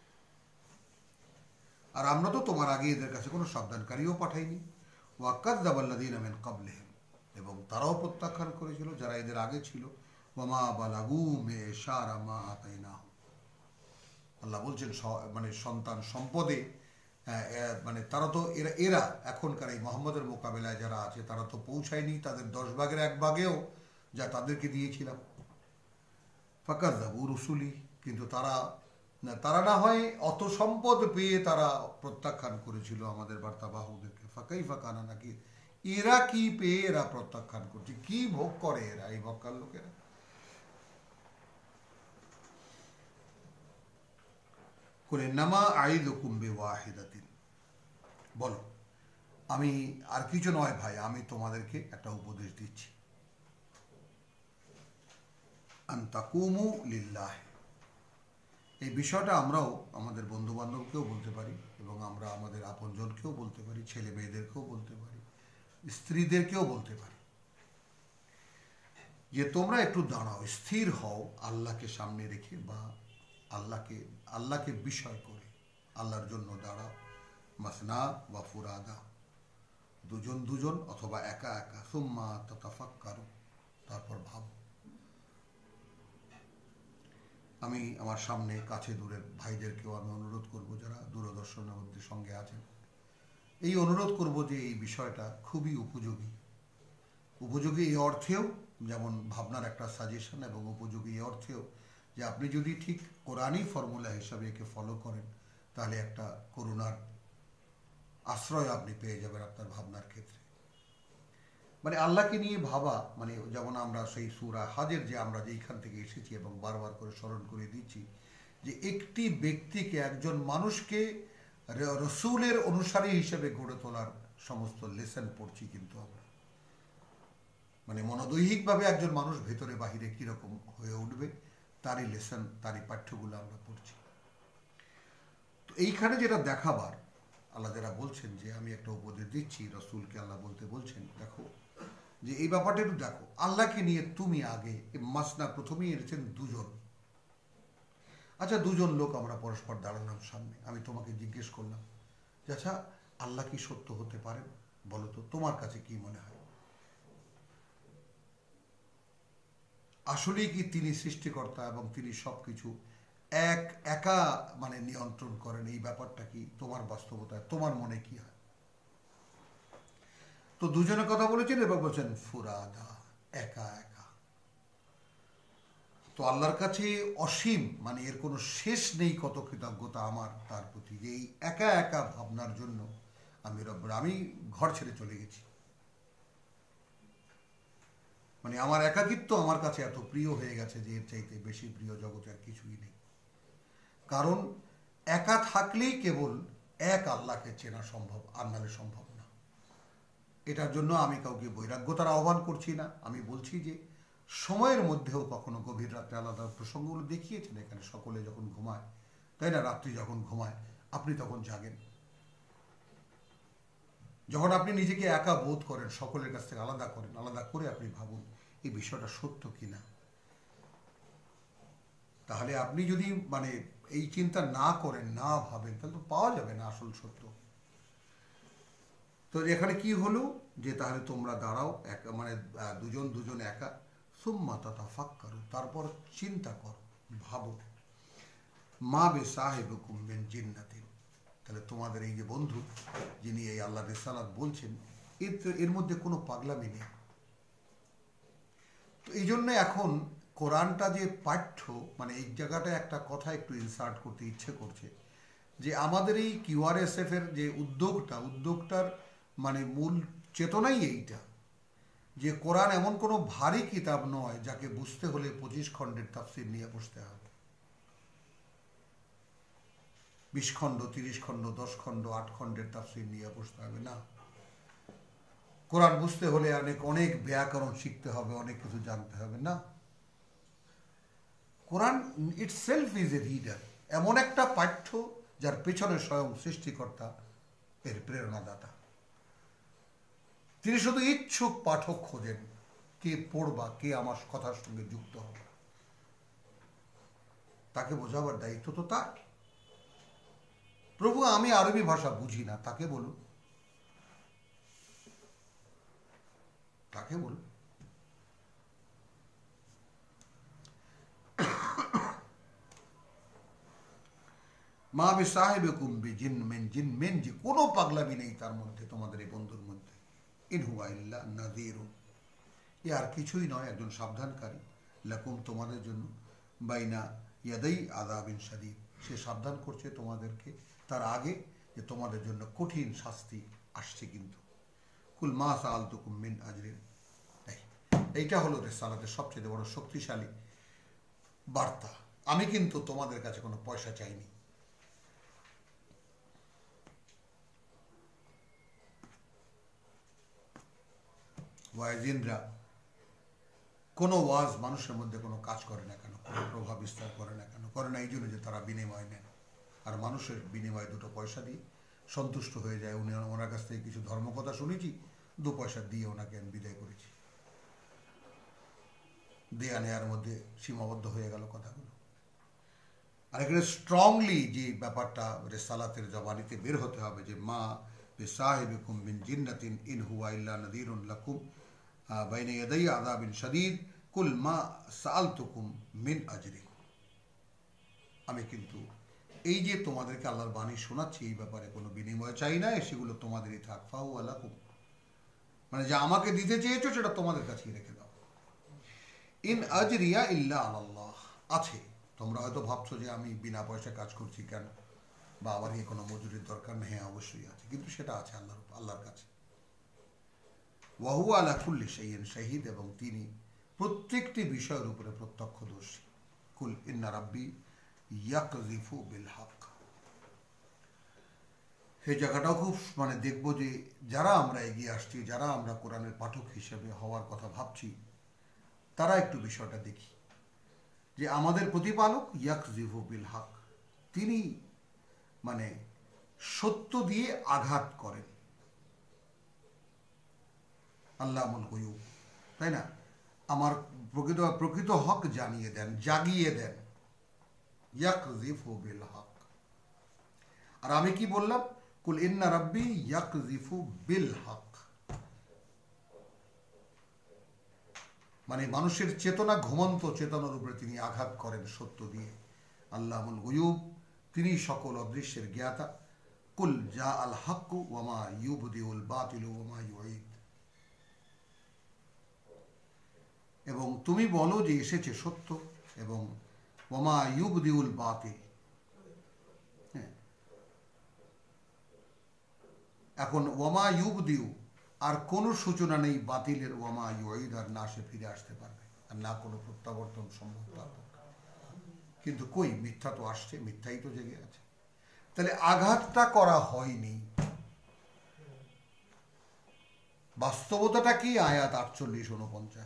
আর আমরা তো তোমার আগে এদের কাছে কোনো সাবধানকারীও পাঠাইনি। ওয়া কাযযাবাল্লাযীনা মিন ক্বাবলিহিম, এবং তারাও প্রত্যাখ্যান করেছিল যারা এদের আগে ছিল। ওয়ামা বালাগু মিশারা মা আতাইনাহুম, আল্লাহ বলছেন মানে সন্তান সম্পদে, মানে তারা তো এরা এরা এখনকার এই মুহাম্মদের মোকাবেলায় যারা আছে তারা তো পৌঁছায়নি তাদের দশ ভাগের এক ভাগেও যা তাদেরকে দিয়েছিলাম। ফাকাযযাবু রুসুলি, কিন্তু তারা না তারা না হয় অত সম্পদ পেয়ে তারা প্রত্যাখ্যান করেছিল আমাদের বার্তাবাহকদেরকে। ফাকাইফা কানা নাকির, এরা কি পেয়ে এরা প্রত্যাখ্যান করছে, কি ভোগ করে এরা, এই মক্কার লোকেরা। কুল ইন্নামা আইযুকুম বিওয়াহিদাতিন, বলো আমি আর কিছু নয় ভাই, আমি তোমাদেরকে একটা উপদেশ দিচ্ছি। আন তাকুমু লিল্লাহ, এই বিষয়টা আমরাও আমাদের বন্ধু বান্ধবকেও বলতে পারি, এবং আমরা আমাদের আপনজনকেও বলতে পারি, ছেলে মেয়েদেরকেও বলতে পারি, স্ত্রীদেরকেও বলতে পারি, যে তোমরা একটু দাঁড়াও, স্থির হও আল্লাহকে সামনে রেখে, বা আল্লাহকে আল্লাহকে বিষয় করে আল্লাহর জন্য দাঁড়াও। মাসনা ওয়া ফুরাদা, দুজন দুজন অথবা একা একা। সুম্মা তাতাফাক্কারু, তারপর ভাবো। আমি আমার সামনে কাছে দূরের ভাইদেরকেও আমি অনুরোধ করব যারা দূরদর্শনের মধ্যে সঙ্গে আছেন, এই অনুরোধ করব যে এই বিষয়টা খুবই উপযোগী। উপযোগী এই অর্থেও যেমন ভাবনার একটা সাজেশন, এবং উপযোগী এই অর্থেও যে আপনি যদি ঠিক কোরআনী ফর্মুলা হিসাবে একে ফলো করেন তাহলে একটা করুণার আশ্রয় আপনি পেয়ে যাবেন আপনার ভাবনার ক্ষেত্রে। মানে আল্লাহকে নিয়ে ভাবা, মানে যেমন আমরা সেই সূরা হাজের যে আমরা যেইখান থেকে এসেছি এবং বারবার করে স্মরণ করে দিচ্ছি, যে একটি ব্যক্তিকে, একজন মানুষকে রসূলের অনুসারী হিসেবে গড়ে তোলার সমস্ত লেসন পড়ছি কিন্তু আমরা, মানে মনোদৈহিকভাবে একজন মানুষ ভেতরে বাহিরে কীরকম হয়ে উঠবে তারই লেসন, তারই পাঠ্যগুলো আমরা পড়ছি। তো এইখানে যেটা দেখাবার, আল্লাহ যারা বলছেন যে আমি একটা উপদেশ দিচ্ছি, রসূলকে আল্লাহ বলতে বলছেন, দেখো যে এই ব্যাপারটা একটু দেখো, আল্লাহকে নিয়ে তুমি আগে, মাসনা প্রথমেই এনেছেন দুজন। আচ্ছা, দুজন লোক আমরা পরস্পর দাঁড়ালাম সামনে, আমি তোমাকে জিজ্ঞেস করলাম যে আচ্ছা আল্লাহ কি সত্য হতে পারেন, বলো তো তোমার কাছে কি মনে হয়? আসলেই কি তিনি সৃষ্টিকর্তা এবং তিনি সবকিছু এক একা মানে নিয়ন্ত্রণ করেন? এই ব্যাপারটা কি তোমার বাস্তবতায়, তোমার মনে কি হয়? তো দুজনের কথা বলেছেন, এবার বলছেন ফুরাদা, একা একা। তো আল্লাহর কাছে অসীম, মানে এর কোনো শেষ নেই কত কৃতজ্ঞতা আমার তার প্রতি, যে এই একা একা ভাবনার জন্য আমি রব্বুর আমি ঘর ছেড়ে চলে গেছি। মানে আমার একাকিত্ব আমার কাছে এত প্রিয় হয়ে গেছে যে এর চাইতে বেশি প্রিয় জগতে আর কিছুই নেই। কারণ একা থাকলেই কেবল এক আল্লাহকে চেনা সম্ভব, আর নাহলে সম্ভব না। এটার জন্য আমি কাউকে বৈরাগ্যতার আহ্বান করছি না, আমি বলছি যে সময়ের মধ্যেও কখনো গভীর রাত্রে আলাদা প্রসঙ্গগুলো দেখিয়েছেন এখানে, সকলে যখন ঘুমায়, তাই না, রাত্রি যখন ঘুমায় আপনি তখন জাগেন, যখন আপনি নিজেকে একা বোধ করেন, সকলের কাছ থেকে আলাদা করেন, আলাদা করে আপনি ভাবুন এই বিষয়টা সত্য কিনা। তাহলে আপনি যদি মানে এই চিন্তা না করেন, না ভাবেন, তাহলে তো পাওয়া যাবে না আসল সত্য। তো এখানে কি হলো যে তাহলে তোমরা দাঁড়াও, এক মানে দুজন দুজন একা, সুম্মা তাতাফাক্কারু, তারপর চিন্তা করো, ভাবো, মা বে সাহেবকুম মিন জিন্নাতিন, তাহলে তোমাদের এই যে বন্ধু যিনি এই আল্লাহ রিসালাত বলছেন, এর এর মধ্যে কোনো পাগলামি নেই। তো এই জন্য এখন কোরআনটা যে পাঠ্য, মানে এই জায়গাটায় একটা কথা একটু ইনসার্ট করতে ইচ্ছে করছে, যে আমাদের এই কিউআরএসএফ এর যে উদ্যোগটা, উদ্যোগটার মানে মূল চেতনাই এইটা, যে কোরআন এমন কোনো ভারী কিতাব নয় যাকে বুঝতে হলে পঁচিশ খণ্ডের তাফসির নিয়ে বসতে হবে, বিশ খণ্ড, তিরিশ খণ্ড, দশ খণ্ড, আট খণ্ডের তাফসির নিয়ে বসতে হবে না। কোরআন বুঝতে হলে অনেক অনেক ব্যাকরণ শিখতে হবে, অনেক কিছু জানতে হবে না। Quran itself is a reader, এমন একটা পাঠ্য যার পেছনে স্বয়ং সৃষ্টিকর্তা এর প্রেরণাদাতা। তিনি শুধু ইচ্ছুক পাঠক খোঁজেন, কে পড়বা, কে আমার কথার সঙ্গে যুক্ত হবে, তাকে বোঝাবার দায়িত্ব তো তার। প্রভু আমি আরবি ভাষা বুঝি না, তাকে বলুন, তাকে বলুন। মা বি সাহেবেকুম বি জিন মিন জিন মিন জি, কোনো পাগলামি নেই তার মধ্যে, তোমাদের এই বন্ধুর মধ্যে। ইন হুয়া ইল্লা নাযীরুন, এ আর কিছুই নয়, একজন সাবধানকারী, লাকুম তোমাদের জন্য, বাইনা ইয়াদাই আযাবিন শাদীদ, সে সাবধান করছে তোমাদেরকে তার আগে যে তোমাদের জন্য কঠিন শাস্তি আসছে। কিন্তু কুল মা সাআলতুকুম মিন আজরিন, এইটা হলো রিসালাতের সবচেয়ে বড় শক্তিশালী বার্তা। আমি কিন্তু তোমাদের কাছে কোনো পয়সা চাইনি। ওয়াইজিনরা কোনো ওয়াজ মানুষের মধ্যে কোনো কাজ করে না কেন, কোনো প্রভাব বিস্তার করে না কেন, করে না এই জন্য যে তারা বিনিময় নেন, আর মানুষের বিনিময়ে দুটো পয়সা দিয়ে সন্তুষ্ট হয়ে যায়। উনি ওনার কাছ থেকে কিছু ধর্মকথা শুনেছি, দু পয়সা দিয়ে ওনাকে আমি বিদায় করেছি, দেয়া নেয়ার মধ্যে সীমাবদ্ধ হয়ে গেল কথাগুলো। আর এখানে স্ট্রংলি যে ব্যাপারটা রিসালাতের জবানিতে বের হতে হবে, যে মা বিসাহিবিকুম মিন জিন্নাতিন ইন হুয়া ইল্লা নাযীরুন লাকুম বাইনা ইয়াদাই আযাবিন শাদীদ কুল মা সাআলতুকুম মিন আজরিন। আমি কিন্তু এই যে তোমাদেরকে আল্লাহর বাণী শোনাচ্ছি, এই ব্যাপারে কোনো বিনিময় চাই না, সেগুলো তোমাদেরই থাক, ফাহুয়া লাকুম, মানে যা আমাকে দিতে চেয়েছো সেটা তোমাদের কাছেই রেখে দাও। ইন আজরিয়া ইল্লা আলাল্লাহ, আছে, তোমরা হয়তো ভাবছো যে আমি বিনা পয়সা কাজ করছি কেন, বা আমার কি কোনো মজুরির দরকার নেই, হ্যাঁ অবশ্যই আছে, কিন্তু সেটা আছে আল্লাহর আল্লাহর কাছে। ওয়াহু আলা কুল্লি শাইইন শাহিদ, এবং তিনি প্রত্যেকটি বিষয়ের উপরে প্রত্যক্ষদর্শী। কুল ইন্না রাব্বি ইয়াকযিফু বিল হক, এই জায়গাটাও খুব মানে দেখবো যে যারা আমরা এগিয়ে আসছি, যারা আমরা কোরআনের পাঠক হিসেবে হওয়ার কথা ভাবছি, তারা একটু বিষয়টা দেখি যে আমাদের প্রতিপালক ইয়াকযিফু বিল হক, তিনি মানে সত্য দিয়ে আঘাত করেন, আল্লামুল গুয়ুব, তাই না, আমার প্রকৃত প্রকৃত হক জানিয়ে দেন, জাগিয়ে দেন, ইয়াকযিফু বিল হক। আর আমি কি বললাম, কুল ইন্না রাব্বি ইয়াকযিফু বিল হক, মানে মানুষের চেতনা, ঘুমন্ত চেতনার উপরে তিনি আঘাত করেন সত্য দিয়ে। আল্লাহুল গুয়ুব, তিনি সকল অদৃশ্যের জ্ঞাতা। কুল জা আল হাক্কু ওয়া মা ইউবদিউল বাতিলু ওয়া মা ইউঈদ, এবং তুমি বলো যে এসেছে সত্য, এবং ওয়া মা ইউবদিউল বাতিল, হ্যাঁ, এখন ওয়া মা ইউবদিউ আর কোনো সূচনা নেই বাতিলের, ওয়ামা ইউঈদ, আর না সে ফিরে আসতে পারবে, আর না কোনো প্রত্যাবর্তন সম্ভব তার পক্ষে। কিন্তু কই, মিথ্যা তো আসছে, মিথ্যাই তো জেগে আছে। তাহলে আঘাতটা করা হয়নি। বাস্তবতাটা কি? আয়াত আটচল্লিশ উনপঞ্চাশ।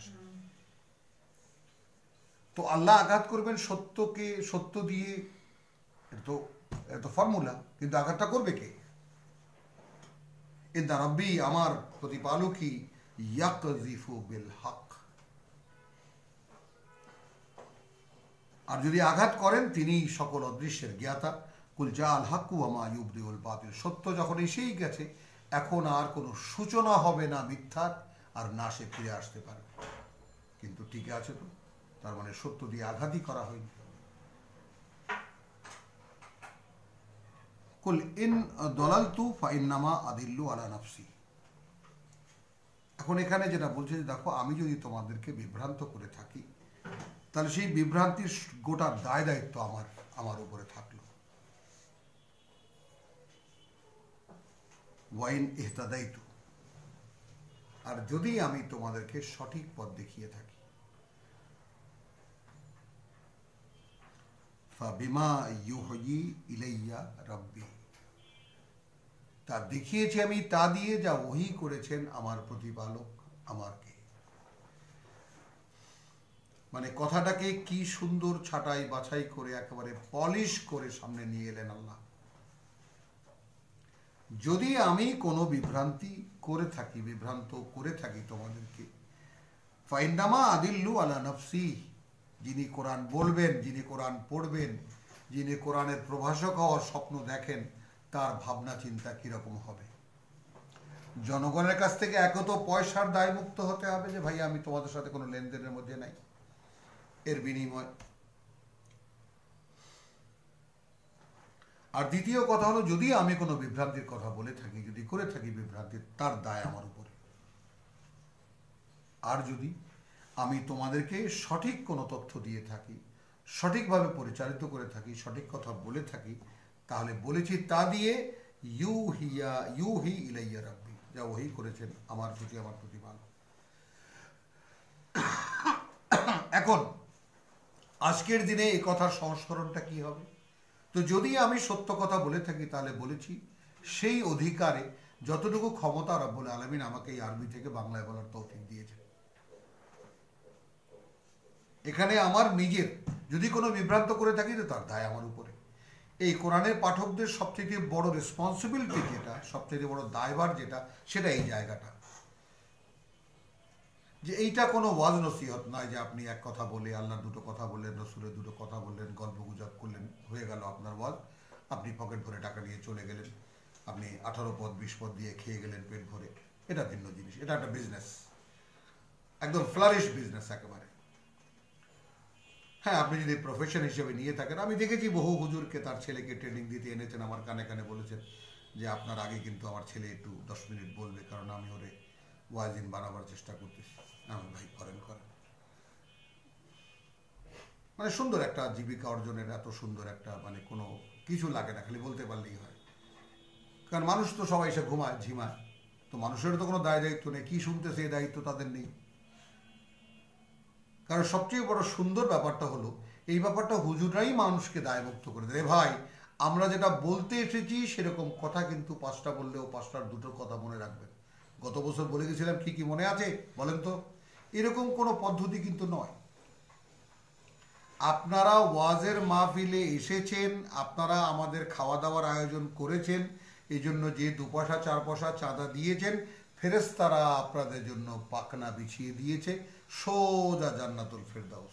তো আল্লাহ আঘাত করবেন সত্যকে সত্য দিয়ে, এটা তো এটা তো ফর্মুলা, কিন্তু আঘাতটা করবে কে? ইন্না রাব্বি, আমার প্রতিপালকই, ইয়াকযিফু বিল হক। আর যদি আঘাত করেন, তিনি সকল অদৃশ্যের জ্ঞাতা। কুল জাআল হাক্কু ওয়া মা ইউবদিউল বাতিল। সত্য যখন এসেই গেছে, এখন আর কোনো সূচনা হবে না মিথ্যার, আর না সে ফিরে আসতে পারবে। কিন্তু টিকে আছে তো, তার মানে সত্য দিয়ে আঘাতই করা হয়নি। কুল ইন দলালতু ফাইন্নামা আদিল্লু আলা নাফসি। এখন এখানে যেটা বলছে যে দেখো, আমি যদি তোমাদেরকে বিভ্রান্ত করে থাকি, তাহলে সেই বিভ্রান্তির গোটা দায় দায়িত্ব আমার আমার উপরে থাকলো। ওয়াইন ইহতাদাইতু, আর যদি আমি তোমাদেরকে সঠিক পথ দেখিয়ে থাকি, ফাবিমা ইউহয়ি ইলাইয়া রাব্বি, তা দেখিয়েছি আমি তা দিয়ে যা ওহী করেছেন আমার প্রতিপালক আমাকে। মানে কথাটাকে কি সুন্দর ছাঁটাই বাছাই করে একেবারে পলিশ করে সামনে নিয়ে এলেন আল্লাহ। যদি আমি কোনো বিভ্রান্তি করে থাকি, বিভ্রান্ত করে থাকি তোমাদেরকে, ফাইন্নামা আদিল্লু আলা নাফসি, যিনি কোরআন বলবেন, যিনি কোরআন পড়বেন, যিনি কোরআনের প্রভাষক হওয়ার স্বপ্ন দেখেন, তার ভাবনা চিন্তা কিরকম হবে। জনগণের কাছ থেকে একে তো পয়সার দায় মুক্ত হতে হবে, যে ভাই আমি তোমাদের সাথে কোনো লেনদেনের মধ্যে নাই, এর বিনিময়। আর দ্বিতীয় কথা হলো, যদি আমি কোনো বিভ্রান্তির কথা বলে থাকি, যদি করে থাকি বিভ্রান্তির, তার দায় আমার উপরে। আর যদি আমি তোমাদেরকে সঠিক কোনো তথ্য দিয়ে থাকি, সঠিকভাবে পরিচালিত করে থাকি, সঠিক কথা বলে থাকি, তাহলে বলেছি তা দিয়ে you Hiya you he Ilaiah রাব্বি, যা ওহী করেছেন আমার প্রতি আমার প্রতিপালক। এখন আজকের দিনে এই কথার সংস্করণটা কি হবে? তো যদি আমি সত্য কথা বলে থাকি, তাহলে বলেছি সেই অধিকারে যতটুকু ক্ষমতা রব্বুল আলামিন আমাকে এই আরবি থেকে বাংলায় বলার তৌফিক দিয়েছেন। এখানে আমার নিজের যদি কোনো বিভ্রান্ত করে থাকি, তো তার দায় আমার উপরে। এই কোরআনের পাঠকদের সবচেয়ে বড় রেসপন্সিবিলিটি যেটা, সবচেয়ে বড় দায়ভার যেটা, সেটা এই জায়গাটা, যে এইটা কোনো ওয়াজ নসিহত নয় যে আপনি এক কথা বলে, আল্লাহর দুটো কথা বললেন, রসুলের দুটো কথা বললেন, গল্প গুজব করলেন, হয়ে গেল আপনার ওয়াজ। আপনি পকেট ভরে টাকা নিয়ে চলে গেলেন, আপনি আঠারো পদ বিশ পদ দিয়ে খেয়ে গেলেন পেট ভরে। এটা ভিন্ন জিনিস, এটা একটা বিজনেস, একদম ফ্লারিশ বিজনেস একেবারে। হ্যাঁ, আপনি যদি প্রফেশন হিসেবে নিয়ে থাকেন, আমি দেখেছি বহু হুজুরকে তার ছেলেকে ট্রেনিং দিতে এনেছেন, আমার কানে কানে বলেছেন যে আপনার আগে কিন্তু আমার ছেলে একটু দশ মিনিট বলবে, কারণ আমি ওরে ওয়াজিন বানাবার চেষ্টা করতেছি। আমি ভাই করেন করেন মানে সুন্দর একটা জীবিকা অর্জনের এত সুন্দর একটা, মানে কোনো কিছু লাগে না, খালি বলতে পারলেই হয়। কারণ মানুষ তো সবাই এসে ঘুমায় ঝিমায়, তো মানুষেরও তো কোনো দায় দায়িত্ব নেই, কি শুনতেছে এই দায়িত্ব তাদের নেই। কারণ সবচেয়ে বড় সুন্দর ব্যাপারটা হলো, এই ব্যাপারটা হুজুররাই মানুষকে দায়মুক্ত করে দেয়। ভাই, আমরা যেটা বলতে এসেছি সেরকম কথা কিন্তু পাঁচটা বললেও পাঁচটার দুটোর কথা মনে রাখবেন। গত বছর বলে গেছিলাম, কি কি মনে আছে বলেন তো? এরকম কোনো পদ্ধতি কিন্তু নয়। আপনারা ওয়াজের মাহফিলে এসেছেন, আপনারা আমাদের খাওয়া দাওয়ার আয়োজন করেছেন, এই জন্য যে দু পয়সা চার পয়সা চাঁদা দিয়েছেন, ফেরেশতারা আপনাদের জন্য পাখনা বিছিয়ে দিয়েছে সোজা জান্নাতুল ফেরদাউস।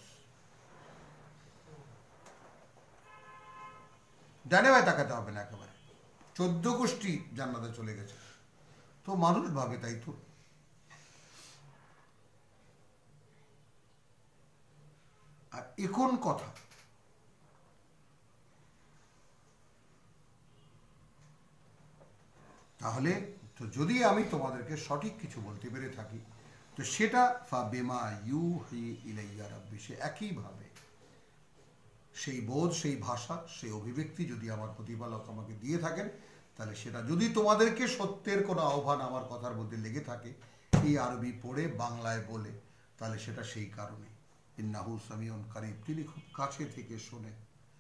ডানে বাঁয়ে তাকাতে হবে না, একেবারে চোদ্দ গোষ্ঠী জান্নাতে চলে গেছে। তো মানুষ ভাবে তাই তো। আর এখন কথা, তাহলে তো যদি আমি তোমাদেরকে সঠিক কিছু বলতে পেরে থাকি, তো সেটা ফাবিমা ইউহি ইলাইয়া রাব্বি, সে একইভাবে সেই বোধ, সেই ভাষা, সেই অভিব্যক্তি যদি আমার প্রতিপালক আমাকে দিয়ে থাকেন, তাহলে সেটা যদি তোমাদেরকে সত্যের কোনো আহ্বান আমার কথার মধ্যে লেগে থাকে এই আরবি পড়ে বাংলায় বলে, তাহলে সেটা সেই কারণে ইন্নাহু সামিউন কারীব, তিনি খুব কাছে থেকে শোনেন,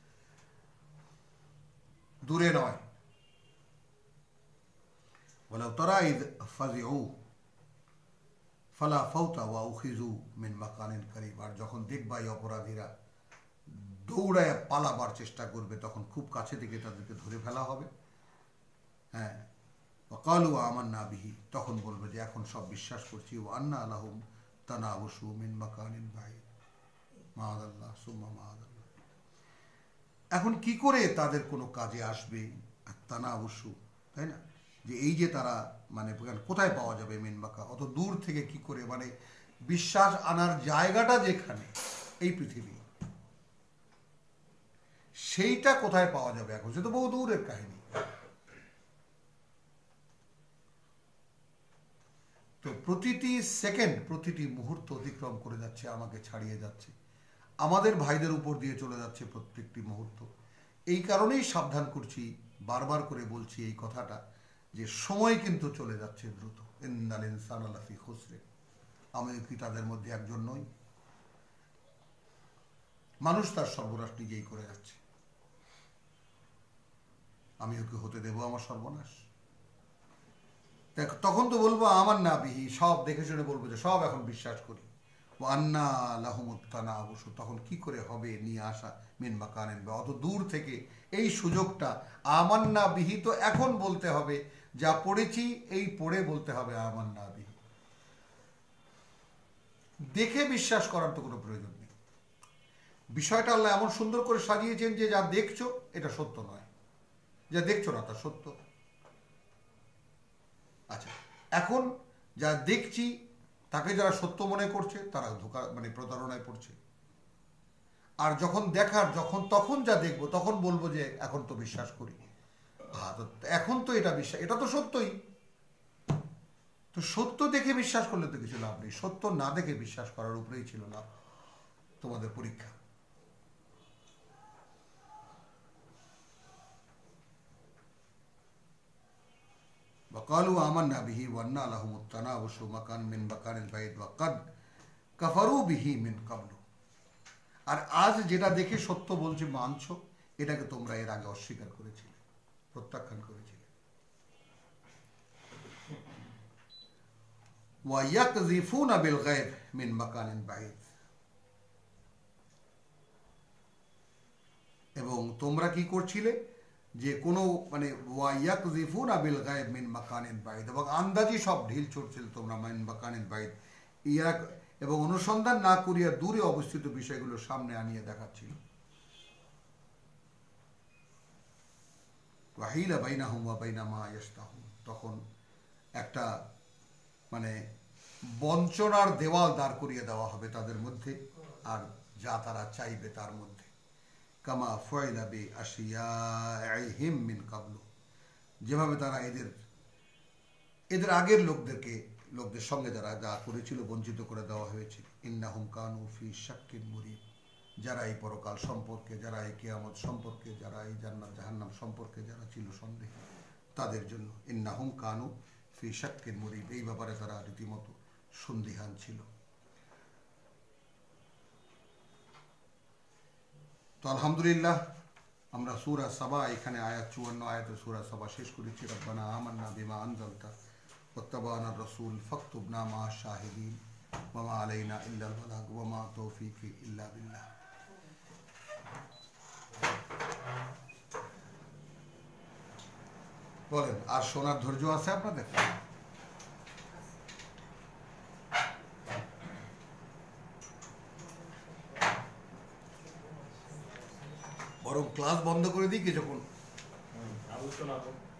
দূরে নয়। ওয়ালাউ তারা ইয ফাযিউ ফালা ফাওতা ওয়া উখিযু মিন মাকানিন কারীব, আর যখন দেখবা এই অপরাধীরা দৌড়ায় পালাবার চেষ্টা করবে তখন খুব কাছে থেকে তাদেরকে ধরে ফেলা হবে। হ্যাঁ, ওয়াকালু আমান্না বিহি, তখন বলবে যে এখন সব বিশ্বাস করছি। ও আন্না লাহুম তানাবুসু মিন মাকানিন বাঈদ, মাআযাল্লাহ সুম্মা মাআযাল্লাহ। এখন কি করে তাদের কোনো কাজে আসবে তানাবুসু, তাই না? যে এই যে তারা মানে কোথায় পাওয়া যাবে মিন মাকা, অত দূর থেকে কি করে, মানে বিশ্বাস আনার জায়গাটা যেখানে এই পৃথিবী, সেইটা কোথায় পাওয়া যাবে এখন, সে তো বহু দূরের কাহিনী। তো প্রতিটি সেকেন্ড, প্রতিটি মুহূর্ত অতিক্রম করে যাচ্ছে, আমাকে ছাড়িয়ে যাচ্ছে, আমাদের ভাইদের উপর দিয়ে চলে যাচ্ছে প্রত্যেকটি মুহূর্ত। এই কারণেই সাবধান করছি, বারবার করে বলছি এই কথাটা, যে সময় কিন্তু চলে যাচ্ছে দ্রুত। ইন্নাল ইনসানা লাফি খুসর, আমি কি তাদের মধ্যে একজন নই? মানুষ তার সর্বনাশ নিজেই করে যাচ্ছে, আমিও কি হতে দেব আমার সর্বনাশ? তখন তো বলবো আমার না বিহি, সব দেখে শুনে বলবো যে সব এখন বিশ্বাস করি। ও আন্না লাহুমুত্তানা অবশ্য, তখন কি করে হবে নিয়ে আসা মিন মাকানিন, বা অত দূর থেকে এই সুযোগটা আমান্না বিহি তো এখন বলতে হবে, যা পড়েছি এই পড়ে বলতে হবে আমান্না বিহি। দেখে বিশ্বাস করার তো কোনো প্রয়োজন নেই। বিষয়টা আল্লাহ এমন সুন্দর করে সাজিয়েছেন যে যা দেখছো এটা সত্য নয়, যা দেখছো না তা সত্য। আচ্ছা, এখন যা দেখছি তাকে যারা সত্য মনে করছে তারা ধোকা মানে প্রতারণায় পড়ছে। আর যখন দেখার যখন তখন যা দেখবো তখন বলবো যে এখন তো বিশ্বাস করি, এখন তো এটা বিশ্বাস, এটা তো সত্যই। তো সত্য দেখে বিশ্বাস করলে তো কিছু লাভ নেই, সত্য না দেখে বিশ্বাস করার উপরেই ছিল লাভ তোমাদের পরীক্ষা। وقالوا آمنا به وأنى لهم التناوش مكان من مكان بعيد وقد كفروا به من قبل, আর আজ যেটা দেখে সত্য বলছে মানছো, এটাকে তোমরা এর আগে অস্বীকার করেছিলে, প্রত্যাখ্যান করেছিলে। ويقذفون بالغيب من مكان بعيد, এবং তোমরা কি করছিলে যে কোনো মানে ওয়াইয়াকযিফুনা বিল গায়ব মিন মাকানিন বাঈদ, এবং আন্দাজি সব ঢিল ছুড়ছিল তোমরা মিন মাকানিন বাঈদ, ইয়া এবং অনুসন্ধান না করিয়া দূরে অবস্থিত বিষয়গুলো সামনে আনিয়ে দেখাচ্ছিল। ওয়াহিলা বাইনাহুম ওয়া বাইনা মা ইয়াশতাহুন, তখন একটা মানে বঞ্চনার দেওয়াল দাঁড় করিয়ে দেওয়া হবে তাদের মধ্যে আর যা তারা চাইবে তার মধ্যে। কামা ফুইলা বি আশিয়াইহিম মিন কাবলু, যেভাবে তারা এদের এদের আগের লোকদেরকে লোকদের সঙ্গে যারা যা করেছিল বঞ্চিত করে দেওয়া হয়েছিল। ইন্নাহুম কানু ফি শাক্কিন মুরিব, যারা এই পরকাল সম্পর্কে, যারা এই কিয়ামত সম্পর্কে, যারা এই জান্নাত জাহান্নাম সম্পর্কে যারা ছিল সন্দেহ, তাদের জন্য ইন্নাহুম কানু ফি শাক্কিন মুরিব, এই ব্যাপারে তারা রীতিমতো সন্দিহান ছিল। তো আলহামদুলিল্লাহ আমরা সূরা সাবা এখানে আয়াত চুয়ান্ন আয়াতে সূরা সাবা শেষ করেছি। রব্বানা আমান্না বিমা আনজালতা ওয়াত্তাবা'না রাসূল ফাকতুবনা মা শাহিদিন ওয়া মা আলাইনা ইল্লাল বালাগ ওয়া মা তাওফীকি ইল্লা বিল্লাহ। বলেন, আর শোনার ধৈর্য আছে আপনাদের? বরং ক্লাস বন্ধ করে দিই কিছুক্ষণ।